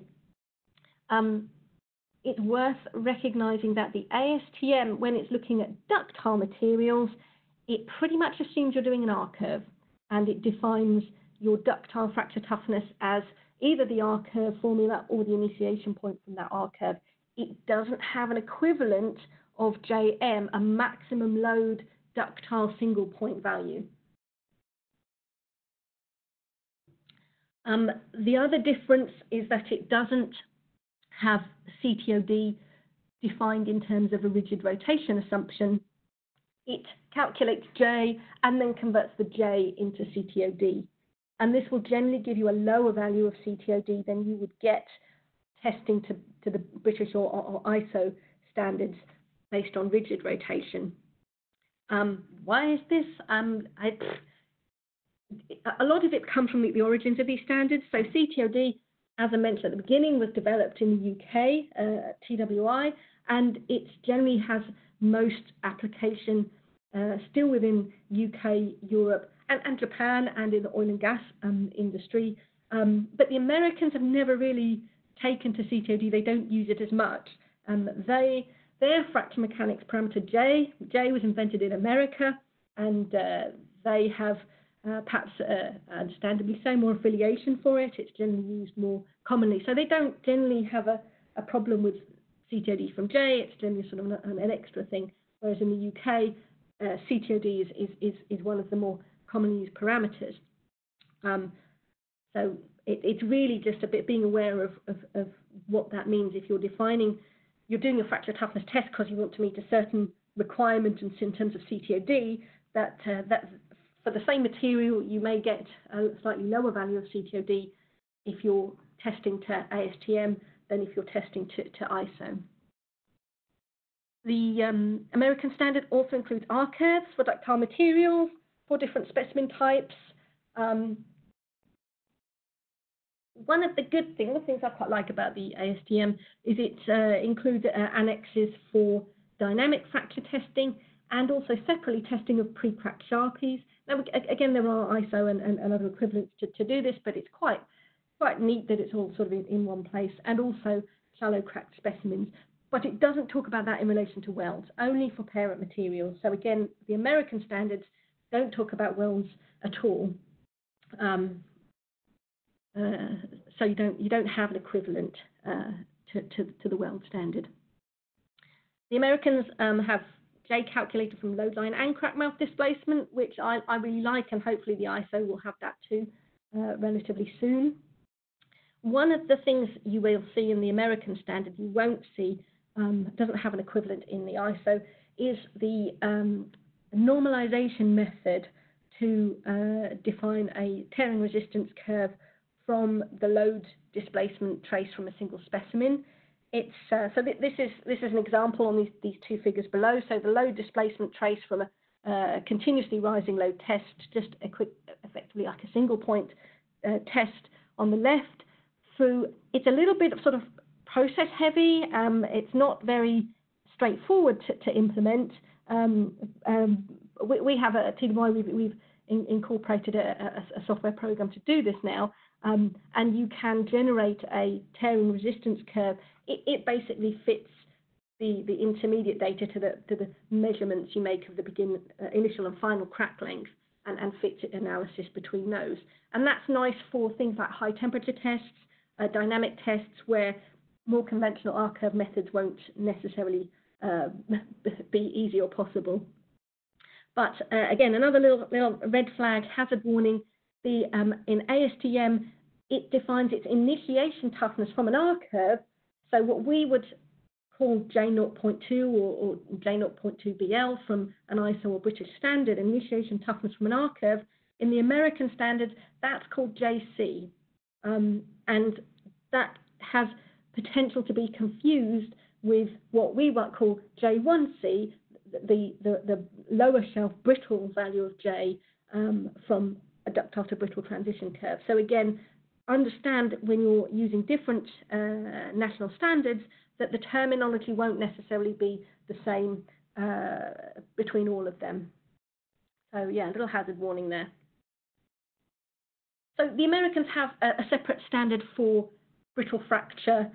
Speaker 1: It's worth recognizing that the ASTM, when it's looking at ductile materials, it pretty much assumes you're doing an R curve, and it defines your ductile fracture toughness as either the R curve formula or the initiation point from that R curve. It doesn't have an equivalent of JM, a maximum load ductile single point value. The other difference is that it doesn't have CTOD defined in terms of a rigid rotation assumption. It calculates J and then converts the J into CTOD. And this will generally give you a lower value of CTOD than you would get testing to the British or ISO standards based on rigid rotation. Why is this? A lot of it comes from the origins of these standards. So CTOD, as I mentioned at the beginning, was developed in the UK, TWI, and it generally has most application still within UK, Europe, and Japan, and in the oil and gas industry. But the Americans have never really taken to CTOD. They don't use it as much. Their fracture mechanics parameter J was invented in America, and they have perhaps understandably so more affiliation for it. It's generally used more commonly. So they don't generally have a problem with CTOD from J. It's generally sort of an extra thing. Whereas in the UK, CTOD is one of the more commonly used parameters. So it's really just a bit being aware of what that means. If you're you're doing a fracture toughness test because you want to meet a certain requirement in terms of CTOD, that for the same material, you may get a slightly lower value of CTOD if you're testing to ASTM than if you're testing to ISO. The American standard also includes R curves for ductile materials for different specimen types. One of the things I quite like about the ASTM is it includes annexes for dynamic fracture testing and also separately testing of pre-cracked sharpies. Now, again, there are ISO and other equivalents to do this, but it's quite neat that it's all sort of in one place, and also shallow cracked specimens. But it doesn't talk about that in relation to welds, only for parent materials. So again, the American standards don't talk about welds at all. So you don't have an equivalent to the weld standard. The Americans have J calculated from load line and crack mouth displacement, which I really like, and hopefully the ISO will have that too relatively soon. One of the things you will see in the American standard you won't see, doesn't have an equivalent in the ISO, is the normalization method to define a tearing resistance curve from the load displacement trace from a single specimen. It's this is an example on these two figures below. So the load displacement trace from a continuously rising load test, just effectively like a single point test on the left. It's a little bit of sort of process heavy. It's not very straightforward to implement. We have at TWI, we've incorporated a software program to do this now, and you can generate a tearing resistance curve. It basically fits the intermediate data to the measurements you make of the initial and final crack length, and fits analysis between those. And that's nice for things like high temperature tests, dynamic tests, where more conventional R-curve methods won't necessarily be easy or possible. But again, another little red flag, hazard warning. In ASTM, it defines its initiation toughness from an R-curve. So what we would call J0.2 or J0.2 BL from an ISO or British standard, initiation toughness from an R-curve. In the American standard, that's called JC. And that has potential to be confused with what we might call J1C, the lower shelf brittle value of J from a ductile to brittle transition curve. So again, understand when you're using different national standards that the terminology won't necessarily be the same between all of them. So yeah, a little hazard warning there. So the Americans have a separate standard for brittle fracture,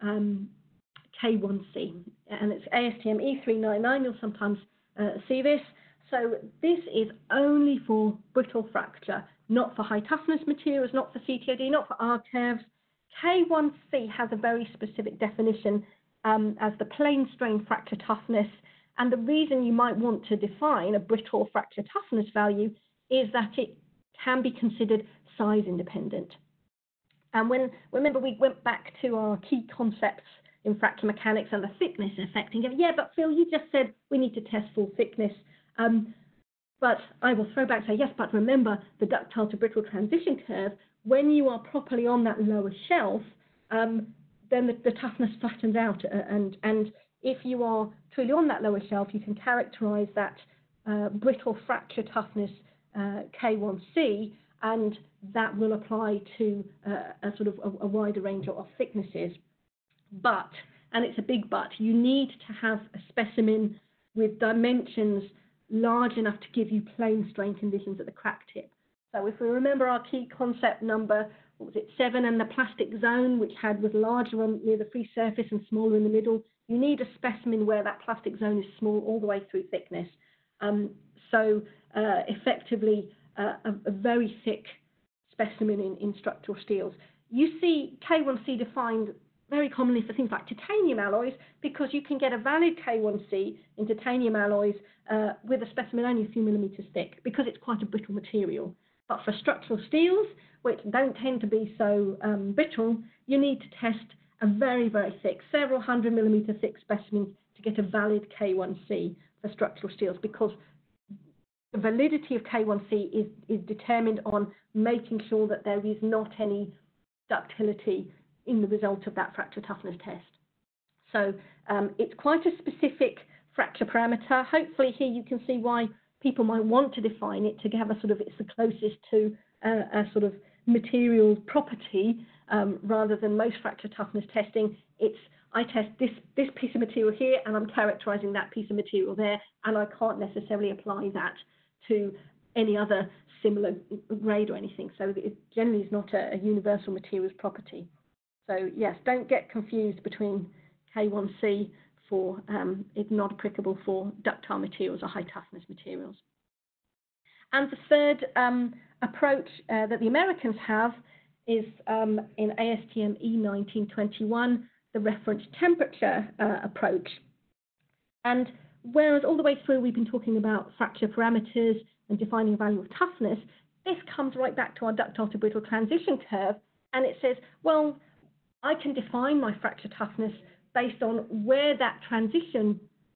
Speaker 1: K1C, and it's ASTM E399. You'll sometimes see this. So this is only for brittle fracture, not for high toughness materials, not for CTOD, not for R-curves. K1C has a very specific definition as the plane strain fracture toughness. And the reason you might want to define a brittle fracture toughness value is that it can be considered size independent. And remember we went back to our key concepts in fracture mechanics and the thickness effect, and go, yeah, but Phil, you just said we need to test full thickness. But I will throw back and say, yes, but remember the ductile to brittle transition curve, when you are properly on that lower shelf, then the toughness flattens out. And if you are truly on that lower shelf, you can characterize that brittle fracture toughness K1C, and that will apply to a sort of a wider range of thicknesses. But, and it's a big but, you need to have a specimen with dimensions large enough to give you plane strain conditions at the crack tip. So if we remember our key concept number, what was it, 7, and the plastic zone, which was larger near the free surface and smaller in the middle, you need a specimen where that plastic zone is small all the way through thickness. Effectively, a very thick specimen in structural steels. You see K1C defined very commonly for things like titanium alloys, because you can get a valid K1C in titanium alloys with a specimen only a few millimeters thick, because it's quite a brittle material. But for structural steels, which don't tend to be so brittle, you need to test a very, very thick, several 100 millimeter thick specimen to get a valid K1C for structural steels, because the validity of K1C is determined on making sure that there is not any ductility in the result of that fracture toughness test. So it's quite a specific fracture parameter. Hopefully here you can see why people might want to define it to have a sort of, it's the closest to a sort of material property rather than most fracture toughness testing. I test this piece of material here and I'm characterizing that piece of material there, and I can't necessarily apply that to any other similar grade or anything. So it generally is not a universal materials property. So yes, don't get confused between K1C for it's not applicable for ductile materials or high toughness materials. And the third approach that the Americans have is in ASTM E1921, the reference temperature approach. And whereas all the way through we've been talking about fracture parameters and defining a value of toughness, this comes right back to our ductile to brittle transition curve, and it says, well, I can define my fracture toughness based on where that transition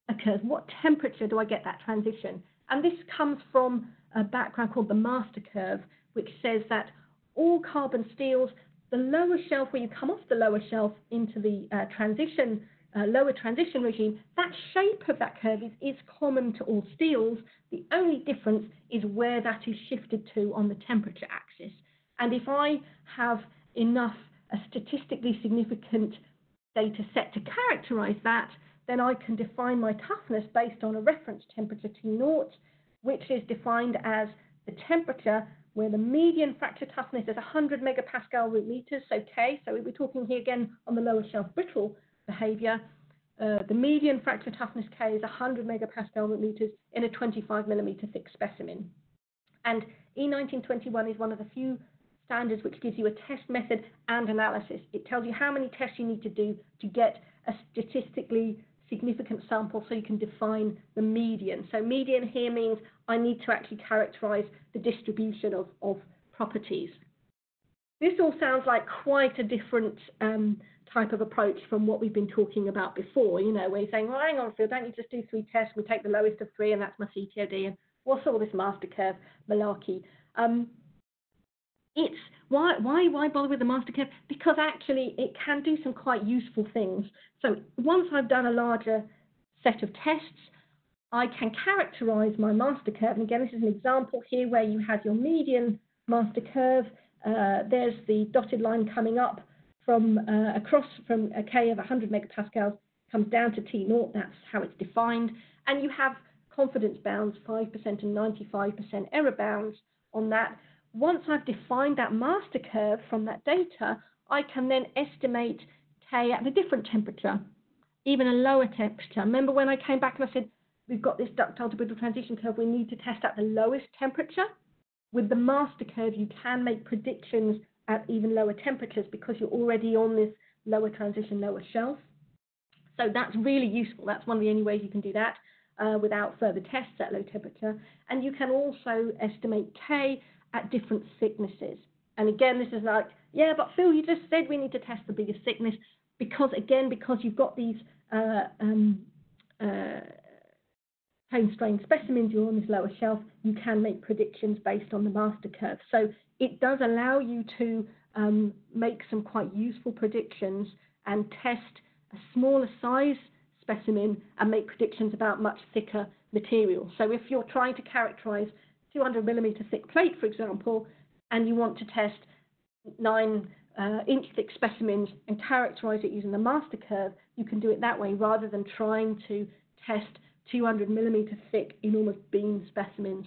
Speaker 1: occurs? What temperature do I get that transition? And this comes from a background called the master curve, which says that all carbon steels, the lower shelf, where you come off the lower shelf into the lower transition regime, that shape of that curve is common to all steels. The only difference is where that is shifted to on the temperature axis. And if I have enough statistically significant data set to characterize that, then I can define my toughness based on a reference temperature T0, which is defined as the temperature where the median fracture toughness is 100 megapascal root meters, so K. So we're talking here again on the lower shelf brittle behavior. The median fracture toughness K is 100 megapascal root meters in a 25 millimeter thick specimen. And E1921 is one of the few standards which gives you a test method and analysis. It tells you how many tests you need to do to get a statistically significant sample so you can define the median. So median here means I need to actually characterize the distribution of properties. This all sounds like quite a different type of approach from what we've been talking about before, you know, where you're saying, well, hang on, Phil, don't you just do 3 tests? We take the lowest of 3 and that's my CTOD, and what's all this master curve malarkey? It's why bother with the master curve? Because actually it can do some quite useful things. So once I've done a larger set of tests, I can characterize my master curve. And again, this is an example here where you have your median master curve. There's the dotted line coming up from across from a K of 100 megapascals, comes down to T0. That's how it's defined. And you have confidence bounds, 5% and 95% error bounds on that. Once I've defined that master curve from that data, I can then estimate K at a different temperature, even a lower temperature. Remember when I came back and I said, we've got this ductile to brittle transition curve, we need to test at the lowest temperature? With the master curve, you can make predictions at even lower temperatures because you're already on this lower transition, lower shelf. So that's really useful. That's one of the only ways you can do that without further tests at low temperature. And you can also estimate K at different thicknesses. And again, this is like, yeah, but Phil, you just said we need to test the biggest thickness because you've got these plane strain specimens, you're on this lower shelf, you can make predictions based on the master curve. So it does allow you to make some quite useful predictions and test a smaller size specimen and make predictions about much thicker material. So if you're trying to characterize 200 millimeter thick plate, for example, and you want to test 9-inch thick specimens and characterize it using the master curve, you can do it that way rather than trying to test 200 millimeter thick enormous beam specimens.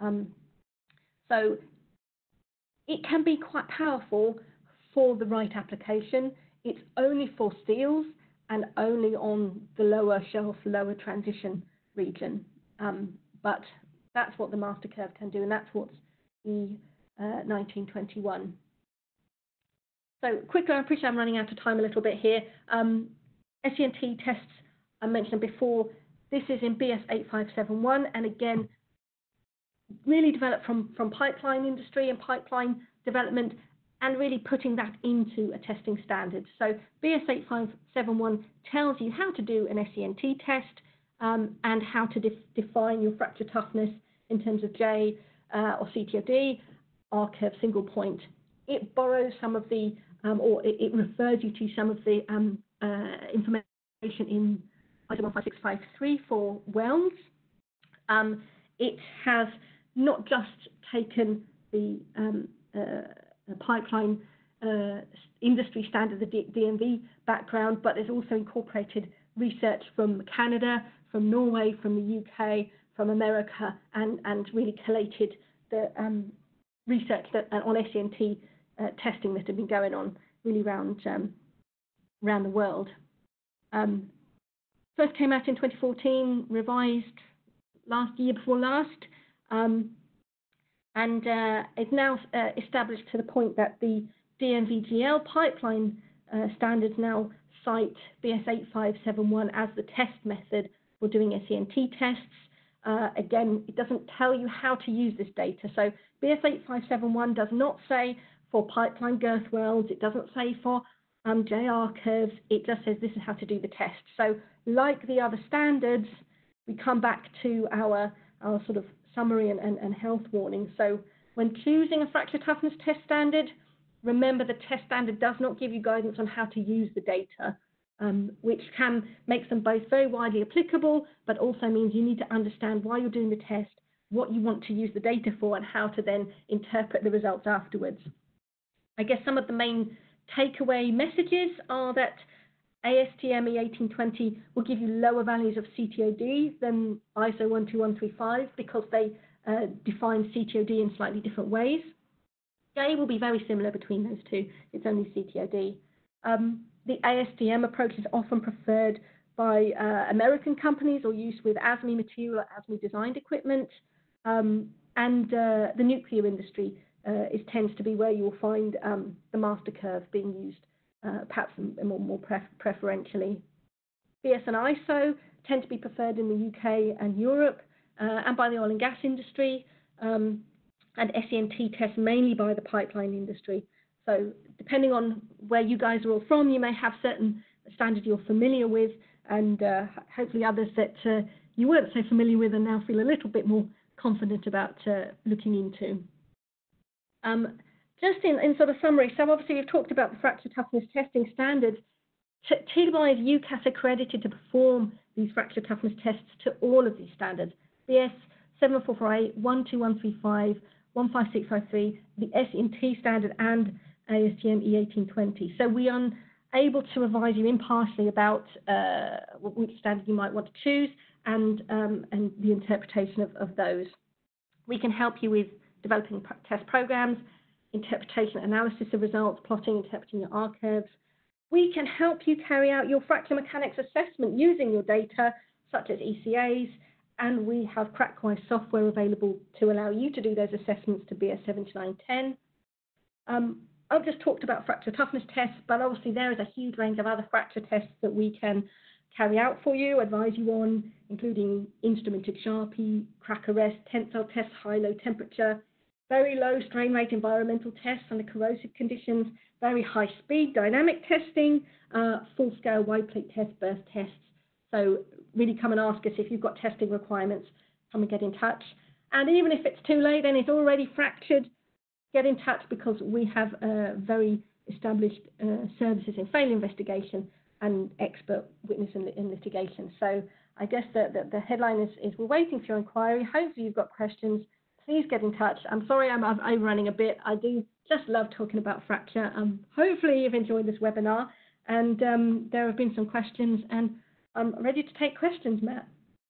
Speaker 1: So it can be quite powerful for the right application. It's only for steels and only on the lower shelf, lower transition region. But that's what the master curve can do, and that's what's the 1921. So quickly, I appreciate I'm running out of time a little bit here. SENT tests I mentioned before. This is in BS 8571, and again, really developed from pipeline industry and pipeline development, and really putting that into a testing standard. So BS 8571 tells you how to do an SENT test and how to define your fracture toughness in terms of J or CTOD, R-curve, single point. It borrows some of the, or it refers you to some of the information in item 15653 for welds. It has not just taken the pipeline industry standard, the DNV background, but has also incorporated research from Canada, from Norway, from the UK, from America, and really collated the research that on SENT testing that had been going on really around the world. First came out in 2014, revised year before last, and is now established to the point that the DNVGL pipeline standards now cite BS 8571 as the test method for doing SENT tests. Again, it doesn't tell you how to use this data. So BS 8571 does not say for pipeline girth welds, it doesn't say for JR curves, it just says this is how to do the test. So like the other standards, we come back to our sort of summary and health warning. So when choosing a fracture toughness test standard, remember the test standard does not give you guidance on how to use the data, which can make them both very widely applicable, but also means you need to understand why you're doing the test, what you want to use the data for, and how to then interpret the results afterwards. I guess some of the main takeaway messages are that ASTM E1820 will give you lower values of CTOD than ISO 12135 because they define CTOD in slightly different ways. GAE will be very similar between those two. It's only CTOD. The ASTM approach is often preferred by American companies or used with ASME material or ASME designed equipment. And the nuclear industry tends to be where you will find the master curve being used perhaps more preferentially. BS and ISO tend to be preferred in the UK and Europe and by the oil and gas industry, and SENT tests mainly by the pipeline industry. So depending on where you guys are all from, you may have certain standards you're familiar with, and hopefully others that you weren't so familiar with and now feel a little bit more confident about looking into. Just in sort of summary, so obviously we've talked about the fracture toughness testing standards. TWI is UCAS accredited to perform these fracture toughness tests to all of these standards: BS 7448, 12135, 15653, the SENT standard, and ASTM E1820. So we are able to advise you impartially about which standard you might want to choose and the interpretation of those. We can help you with developing test programs, interpretation, analysis of results, plotting, interpreting your R curves. We can help you carry out your fracture mechanics assessment using your data, such as ECAs, and we have CrackWise software available to allow you to do those assessments to BS 7910. I've just talked about fracture toughness tests, but obviously there is a huge range of other fracture tests that we can carry out for you, advise you on, including instrumented Sharpie, crack arrest, tensile tests, high-low temperature, very low strain rate environmental tests under corrosive conditions, very high-speed dynamic testing, full-scale wide plate test, burst tests. So really come and ask us if you've got testing requirements, come and get in touch. And even if it's too late and it's already fractured, get in touch because we have very established services in failure investigation and expert witness in litigation. So I guess the headline is we're waiting for your inquiry. Hopefully you've got questions. Please get in touch. I'm sorry I'm overrunning a bit. I do just love talking about fracture. Hopefully you've enjoyed this webinar, and there have been some questions, and I'm ready to take questions, Matt.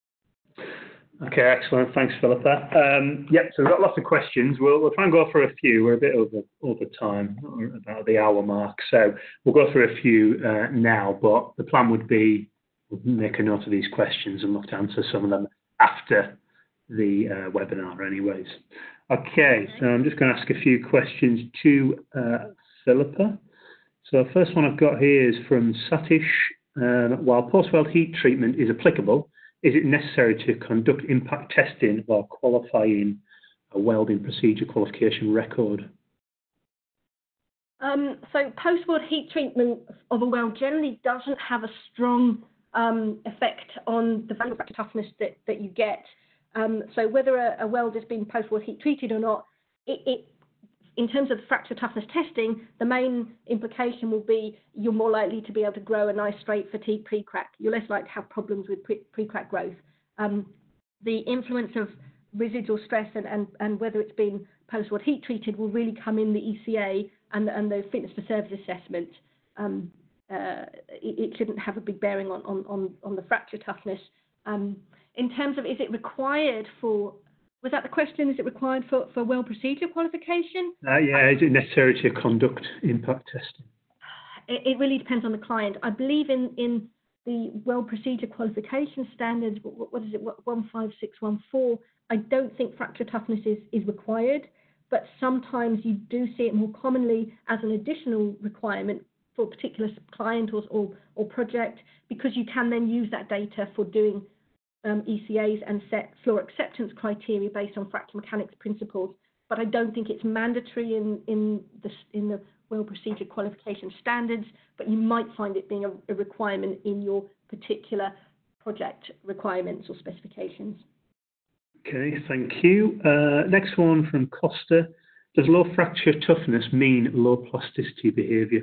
Speaker 2: Okay, excellent. Thanks, Philippa. Yep, so we've got lots of questions. We'll try and go through a few. We're a bit over time, about the hour mark. So we'll go through a few now, but the plan would be we'll make a note of these questions and look to answer some of them after the webinar anyways. Okay, so I'm just going to ask a few questions to Philippa. So the first one I've got here is from Satish. While post-weld heat treatment is applicable, is it necessary to conduct impact testing while qualifying a welding procedure qualification record?
Speaker 1: So post-weld heat treatment of a weld generally doesn't have a strong effect on the value of fracture toughness that you get. So whether a weld has been post-weld heat treated or not, in terms of fracture toughness testing, the main implication will be you're more likely to be able to grow a nice straight fatigue pre-crack. You're less likely to have problems with pre-crack growth. The influence of residual stress and whether it's been post-weld heat treated will really come in the ECA and the fitness for service assessment. It shouldn't have a big bearing on the fracture toughness. In terms of is it required for, was that the question, is it required for weld procedure qualification?
Speaker 2: Yeah, is it necessary to conduct impact testing?
Speaker 1: It really depends on the client. I believe in the weld procedure qualification standards, what is it, 15614, I don't think fracture toughness is required, but sometimes you do see it more commonly as an additional requirement for a particular client or project, because you can then use that data for doing ECAs and set floor acceptance criteria based on fracture mechanics principles. But I don't think it's mandatory in the weld procedure qualification standards, but you might find it being a requirement in your particular project requirements or specifications.
Speaker 2: Okay, thank you. Next one from Costa. Does low fracture toughness mean low plasticity behaviour?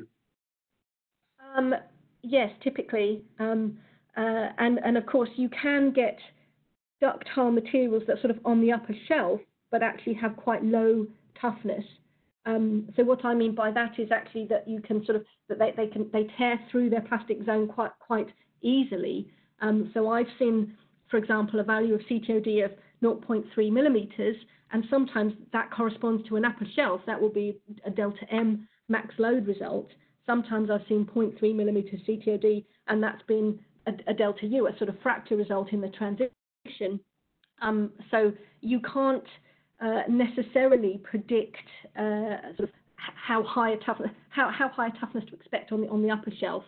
Speaker 1: Yes, typically. And of course, you can get ductile materials that sort of on the upper shelf, but actually have quite low toughness. So what I mean by that is actually that you can sort of, that they tear through their plastic zone quite easily. So I've seen, for example, a value of CTOD of 0.3 millimeters, and sometimes that corresponds to an upper shelf. That will be a delta M max load result. Sometimes I've seen 0.3 millimeters CTOD, and that's been a delta U, a sort of fracture result in the transition. So you can't necessarily predict sort of how high a toughness to expect on the upper shelf.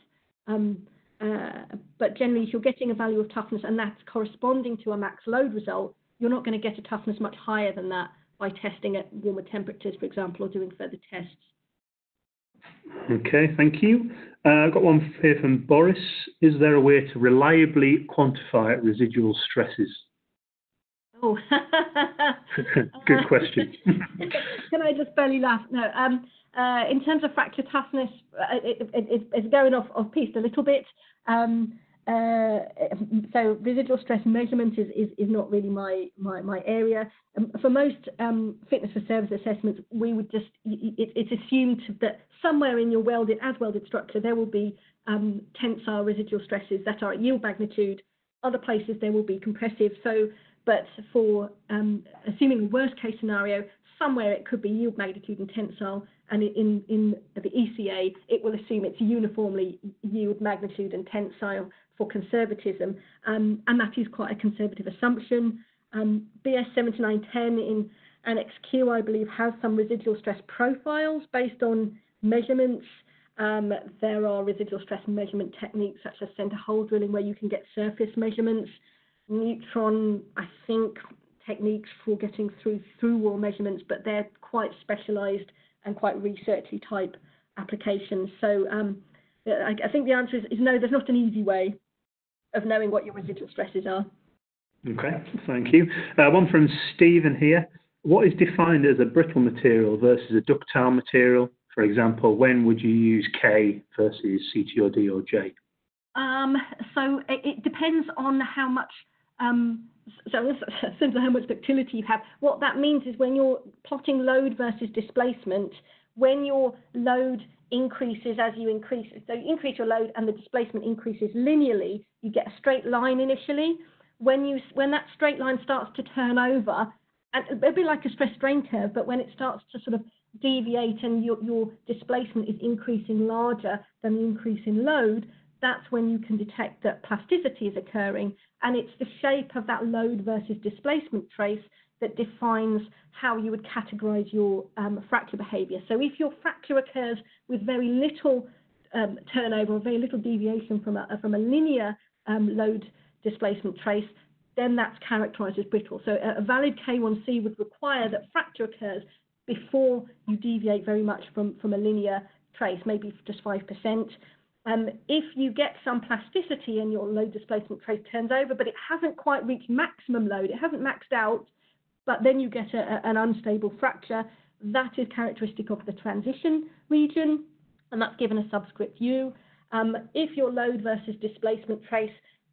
Speaker 1: But generally, if you're getting a value of toughness and that's corresponding to a max load result, you're not going to get a toughness much higher than that by testing at warmer temperatures, for example, or doing further tests.
Speaker 2: Okay, thank you. I've got one here from Boris. Is there a way to reliably quantify residual stresses?
Speaker 1: Oh,
Speaker 2: good question.
Speaker 1: Can I just barely laugh? No. In terms of fracture toughness, it's going off piste a little bit. So residual stress measurement is not really my area. For most fitness for service assessments, we would just it's assumed that somewhere in your welded structure there will be tensile residual stresses that are at yield magnitude. Other places there will be compressive. But for assuming the worst case scenario, somewhere it could be yield magnitude and tensile, and in the ECA, it will assume it's uniformly yield magnitude and tensile for conservatism, and that is quite a conservative assumption. BS 7910 in Annex Q, I believe, has some residual stress profiles based on measurements. There are residual stress measurement techniques such as center hole drilling where you can get surface measurements. Neutron, I think, techniques for getting through wall measurements, but they're quite specialized and quite researchy type applications. So I think the answer is no, there's not an easy way of knowing what your residual stresses are.
Speaker 2: Okay, thank you. One from Stephen here. What is defined as a brittle material versus a ductile material? For example, when would you use K versus CTOD or J?
Speaker 1: So it depends on how much how much ductility you have. What that means is when you're plotting load versus displacement, when your load increases as you increase, so you increase your load and the displacement increases linearly, you get a straight line initially. When that straight line starts to turn over, and it'll be like a stress strain curve, but when it starts to sort of deviate and your displacement is increasing larger than the increase in load, that's when you can detect that plasticity is occurring. And it's the shape of that load versus displacement trace that defines how you would categorize your fracture behavior. So if your fracture occurs with very little turnover or very little deviation from a linear load displacement trace, then that's characterized as brittle. So a valid K1C would require that fracture occurs before you deviate very much from a linear trace, maybe just 5%. If you get some plasticity and your load displacement trace turns over, but it hasn't quite reached maximum load, it hasn't maxed out, but then you get an unstable fracture, that is characteristic of the transition region, and that's given a subscript U. If your load versus displacement trace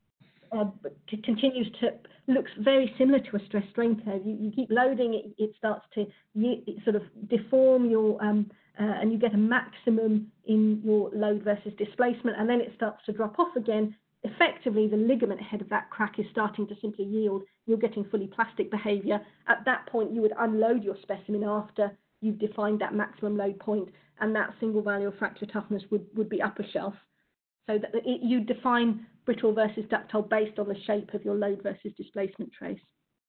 Speaker 1: continues to looks very similar to a stress strain curve, you keep loading, it starts to sort of deform your and you get a maximum in your load versus displacement, and then it starts to drop off again. Effectively, the ligament head of that crack is starting to simply yield. You're getting fully plastic behavior. At that point, you would unload your specimen after you've defined that maximum load point, and that single value of fracture toughness would be upper shelf. So that you define brittle versus ductile based on the shape of your load versus displacement trace.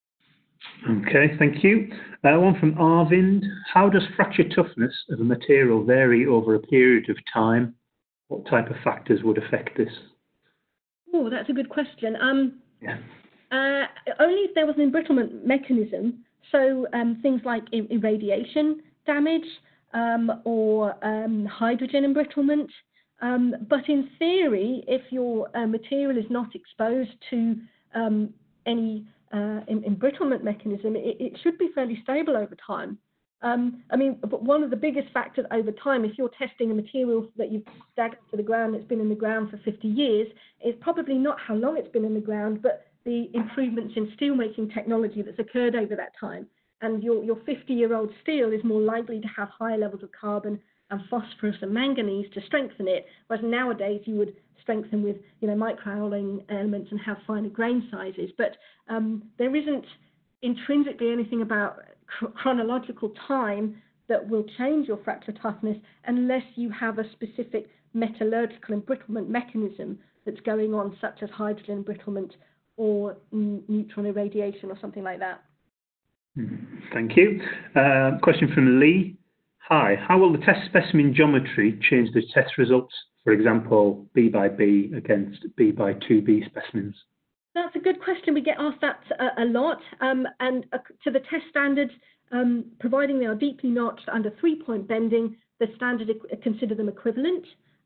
Speaker 2: Okay, thank you. One from Arvind. How does fracture toughness of a material vary over a period of time? What type of factors would affect this?
Speaker 1: Oh, that's a good question.
Speaker 2: Yeah.
Speaker 1: Only if there was an embrittlement mechanism. So things like irradiation damage or hydrogen embrittlement. But in theory, if your material is not exposed to any embrittlement mechanism, it should be fairly stable over time. But one of the biggest factors over time, if you're testing a material that you've staggered to the ground, that's been in the ground for 50 years, is probably not how long it's been in the ground, but the improvements in steelmaking technology that's occurred over that time. And your 50-year-old steel is more likely to have higher levels of carbon and phosphorus and manganese to strengthen it, whereas nowadays you would strengthen with microalloying elements and have finer grain sizes. But there isn't intrinsically anything about chronological time that will change your fracture toughness unless you have a specific metallurgical embrittlement mechanism that's going on, such as hydrogen embrittlement or neutron irradiation or something like that.
Speaker 2: Thank you. Question from Lee. Hi, how will the test specimen geometry change the test results? For example, B by B against B by 2B specimens.
Speaker 1: That's a good question. We get asked that a lot. And to the test standards, providing they are deeply notched under 3-point bending, the standard consider them equivalent.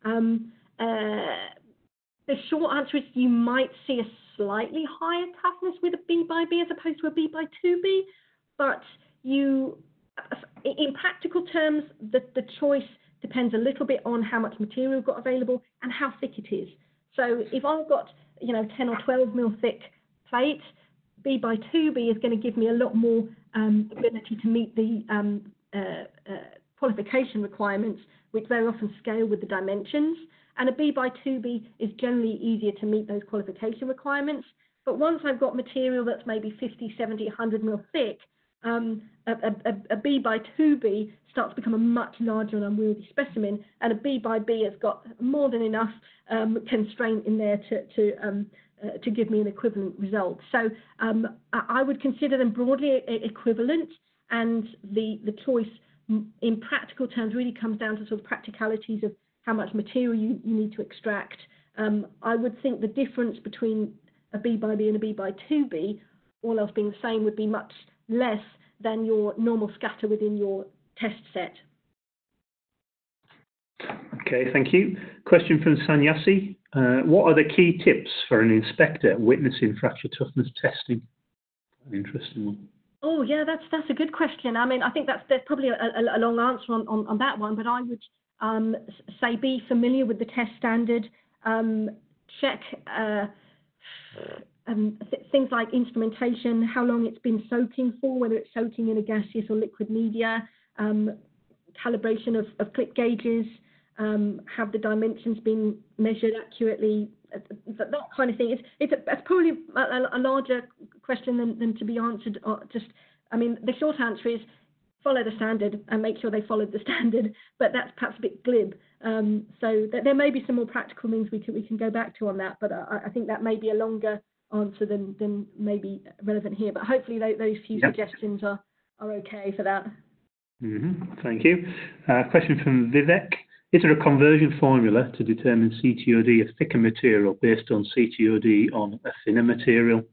Speaker 1: The short answer is you might see a slightly higher toughness with a B by B as opposed to a B by 2B, but in practical terms, the choice depends a little bit on how much material you've got available and how thick it is. So if I've got 10 or 12 mil thick plate, B by 2B is going to give me a lot more ability to meet the qualification requirements, which very often scale with the dimensions. And a B by 2B is generally easier to meet those qualification requirements. But once I've got material that's maybe 50, 70, 100 mil thick, a B by 2B starts to become a much larger and unwieldy specimen, and a B by B has got more than enough constraint in there to give me an equivalent result. So I would consider them broadly equivalent, and the choice in practical terms really comes down to sort of practicalities of how much material you need to extract. I would think the difference between a B by B and a B by 2B, all else being the same, would be much less than your normal scatter within your test set.
Speaker 2: Okay, thank you. Question from Sanyasi. What are the key tips for an inspector witnessing fracture toughness testing? An interesting one.
Speaker 1: Oh, yeah, that's a good question. I mean, I think there's probably a long answer on that one, but I would say be familiar with the test standard, check things like instrumentation, how long it's been soaking for, whether it's soaking in a gaseous or liquid media, calibration of clip gauges, have the dimensions been measured accurately, that kind of thing. It's probably a larger question than to be answered. The short answer is follow the standard and make sure they followed the standard, but that's perhaps a bit glib. So there may be some more practical things we can go back to on that, but I think that may be a longer answer than maybe relevant here. But hopefully those few suggestions are okay for that.
Speaker 2: Thank you. Question from Vivek. Is there a conversion formula to determine CTOD of thicker material based on CTOD on a thinner material?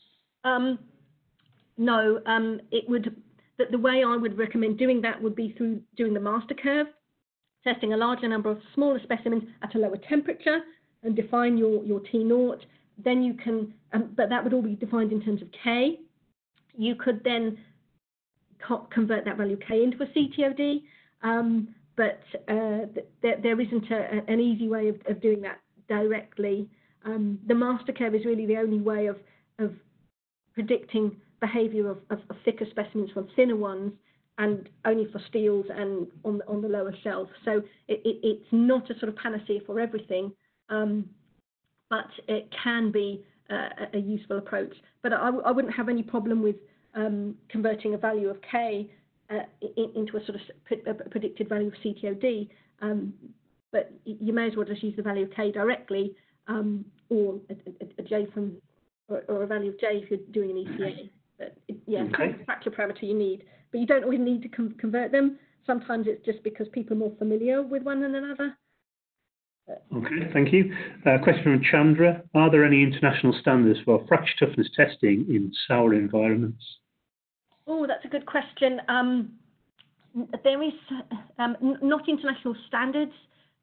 Speaker 2: No.
Speaker 1: It would. The way I would recommend doing that would be through doing the master curve, testing a larger number of smaller specimens at a lower temperature, and define your T0. Then you can, but that would all be defined in terms of K. You could then convert that value K into a CTOD, but there isn't an easy way of doing that directly. The master curve is really the only way of predicting behaviour of thicker specimens from thinner ones, and only for steels and on the lower shelf. So it's not a sort of panacea for everything, but it can be a useful approach. But I wouldn't have any problem with converting a value of K into a sort of predicted value of CTOD, but you may as well just use the value of K directly, or a J or a value of J if you're doing an ECA. But okay. Fracture parameter you need, but you don't always need to convert them. Sometimes it's just because people are more familiar with one than another.
Speaker 2: Okay, thank you. Question from Chandra. Are there any international standards for fracture toughness testing in sour environments?
Speaker 1: Oh, that's a good question. There is not international standards.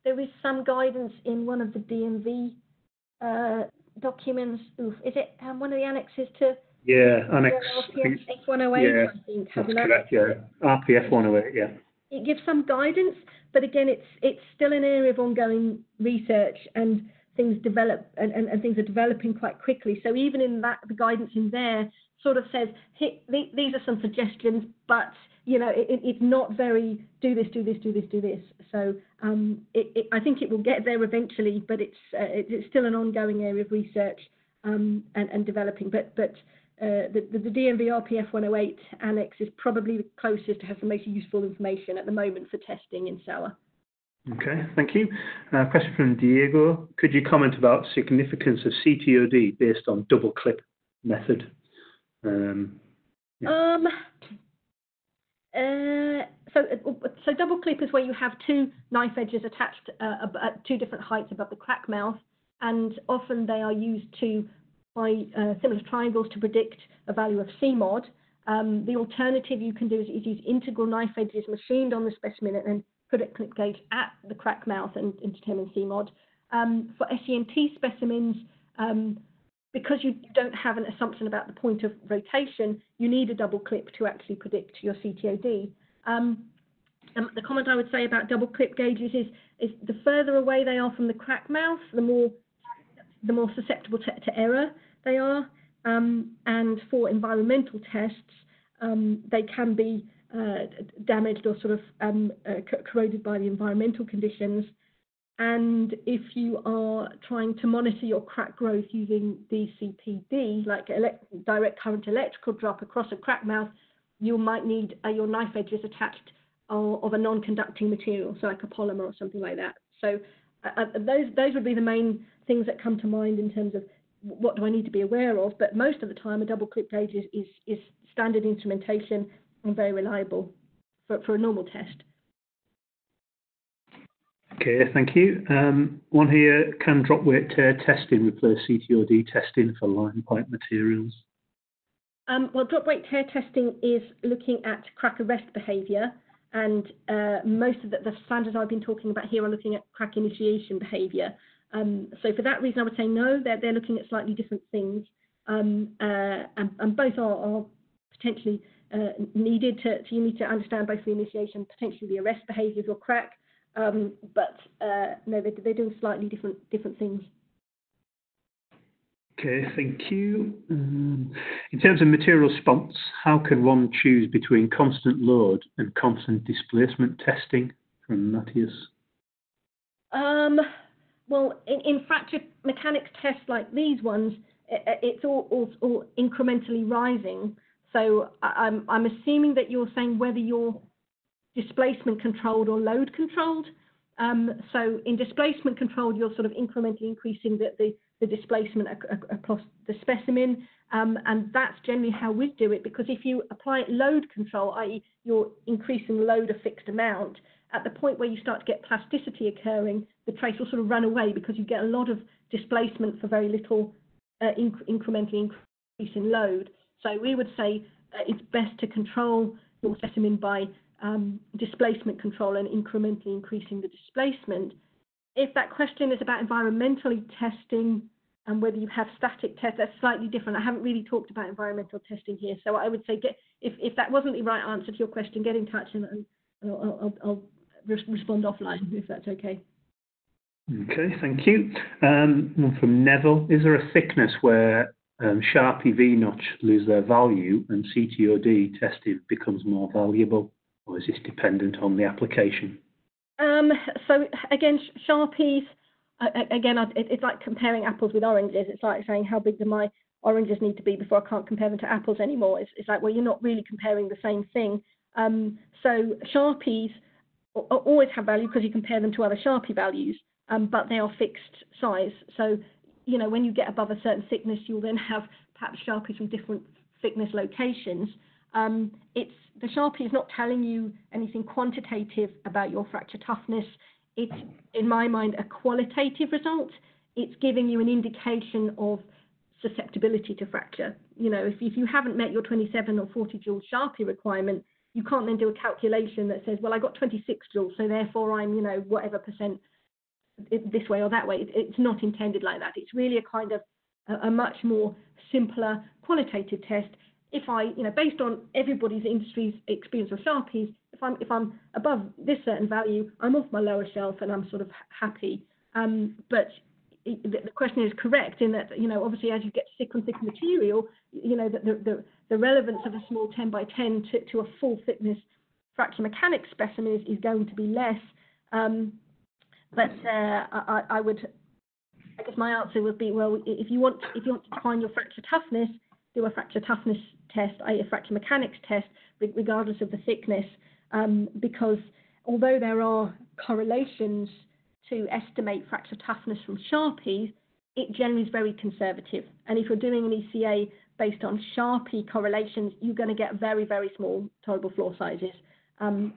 Speaker 1: there is some guidance in one of the DMV documents. Is it one of the annexes to
Speaker 2: Annex
Speaker 1: RPF 108? I think
Speaker 2: that's correct. RPF 108. Yeah.
Speaker 1: It gives some guidance, but again, it's still an area of ongoing research, and things develop and things are developing quite quickly. So even in that, the guidance in there sort of says, hey, these are some suggestions, but it's not very do this. So I think it will get there eventually, but it's still an ongoing area of research and developing. But the DMV RPF 108 annex is probably the closest to have the most useful information at the moment for testing in SOA.
Speaker 2: Okay, thank you. Question from Diego. Could you comment about significance of CTOD based on double clip method?
Speaker 1: So double clip is where you have two knife edges attached at two different heights above the crack mouth, and often they are used by similar triangles to predict a value of CMOD. The alternative you can do is use integral knife edges machined on the specimen and then put a clip gauge at the crack mouth and determine CMOD. For SEMT specimens, because you don't have an assumption about the point of rotation, you need a double clip to actually predict your CTOD. The comment I would say about double clip gauges is the further away they are from the crack mouth, the more susceptible to error they are. And for environmental tests, they can be damaged or sort of corroded by the environmental conditions. And if you are trying to monitor your crack growth using DCPD, like direct current electrical drop across a crack mouth, you might need your knife edges attached of a non-conducting material, so like a polymer or something like that. So those would be the main things that come to mind in terms of what do I need to be aware of. But most of the time, a double clip gauge is standard instrumentation and very reliable for a normal test.
Speaker 2: Okay, thank you. One here, can drop weight tear testing replace CTOD testing for line pipe materials?
Speaker 1: Well, drop weight tear testing is looking at crack arrest behaviour, and most of the standards I've been talking about here are looking at crack initiation behaviour. So for that reason, I would say no, they're looking at slightly different things, and both are potentially needed you need to understand both the initiation, potentially the arrest behaviour of your crack. But no, they're doing slightly different things.
Speaker 2: Okay, thank you. In terms of material response, how can one choose between constant load and constant displacement testing? From Matthias.
Speaker 1: Well, in fracture mechanics tests like these ones, it's all incrementally rising. So I'm assuming that you're saying whether you're displacement controlled or load controlled. So in displacement controlled, you're sort of incrementally increasing the displacement across the specimen, and that's generally how we do it, because if you apply load control, i.e. you're increasing load a fixed amount, at the point where you start to get plasticity occurring, the trace will sort of run away because you get a lot of displacement for very little incrementally increase in load. So we would say it's best to control your specimen by displacement control and incrementally increasing the displacement. If that question is about environmentally testing and whether you have static tests, that's slightly different. I haven't really talked about environmental testing here, so I would say if that wasn't the right answer to your question, get in touch and I'll respond offline if that's okay.
Speaker 2: Okay, thank you. One from Neville. Is there a thickness where Sharpie V-notch lose their value and CTOD testing becomes more valuable, or is this dependent on the application?
Speaker 1: So again, Sharpies, again, it's like comparing apples with oranges. It's like saying how big do my oranges need to be before I can't compare them to apples anymore. It's like, well, you're not really comparing the same thing. So Sharpies always have value because you compare them to other Sharpie values, but they are fixed size. So, when you get above a certain thickness, you'll then have perhaps Sharpies from different thickness locations. The Sharpie is not telling you anything quantitative about your fracture toughness. It's, in my mind, a qualitative result. It's giving you an indication of susceptibility to fracture. If you haven't met your 27 or 40 joules Sharpie requirement, you can't then do a calculation that says, well, I got 26 joules, so therefore I'm, whatever percent this way or that way. It's not intended like that. It's really a kind of a much more simpler qualitative test. If I, based on everybody's industry's experience of Sharpies, if I'm above this certain value, I'm off my lower shelf and I'm sort of happy. But the question is correct in that, obviously as you get thick on thick material, the relevance of a small 10 by 10 to a full thickness fracture mechanics specimen is going to be less. But I guess my answer would be, well, if you want to define your fracture toughness, do a fracture toughness test, i.e. a fracture mechanics test, regardless of the thickness, because although there are correlations to estimate fracture toughness from Sharpies, it generally is very conservative. And if you're doing an ECA based on Sharpie correlations, you're going to get very, very small tolerable floor sizes. And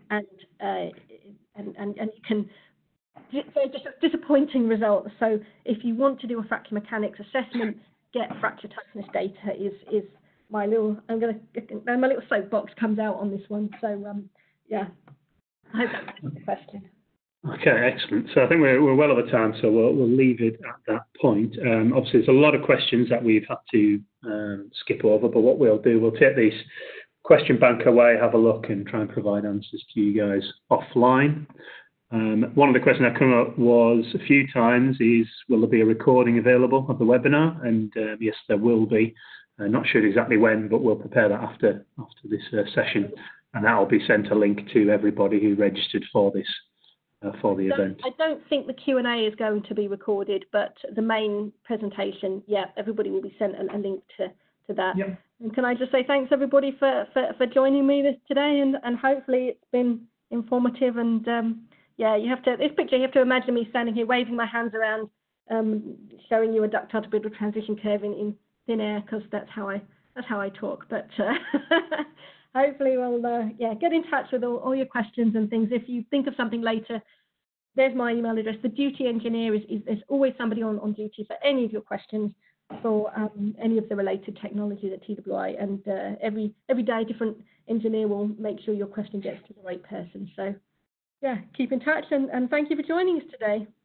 Speaker 1: you can, they're just disappointing results. So if you want to do a fracture mechanics assessment, get fracture toughness data is my little, my little soapbox comes out on this one. So yeah, I hope that answers the question.
Speaker 2: Okay, excellent. So I think we're well over time, so we'll leave it at that point. Obviously, there's a lot of questions that we've had to skip over, but what we'll do, we'll take these question bank away, have a look, and try and provide answers to you guys offline. One of the questions that came up was a few times is, will there be a recording available of the webinar? And yes, there will be. Not sure exactly when, but we'll prepare that after this session, and that will be sent a link to everybody who registered for this. For the event.
Speaker 1: I don't think the Q&A is going to be recorded, but the main presentation, yeah, everybody will be sent a link to that. Yep. And can I just say thanks everybody for joining me today, and hopefully it's been informative. And yeah, this picture, you have to imagine me standing here waving my hands around, showing you a ductile to brittle transition curve in thin air, because that's how I talk. But hopefully we'll get in touch with all your questions and things. If you think of something later, there's my email address. The duty engineer there's always somebody on duty for any of your questions for any of the related technologies at TWI. And every day a different engineer will make sure your question gets to the right person. So yeah, keep in touch, and thank you for joining us today.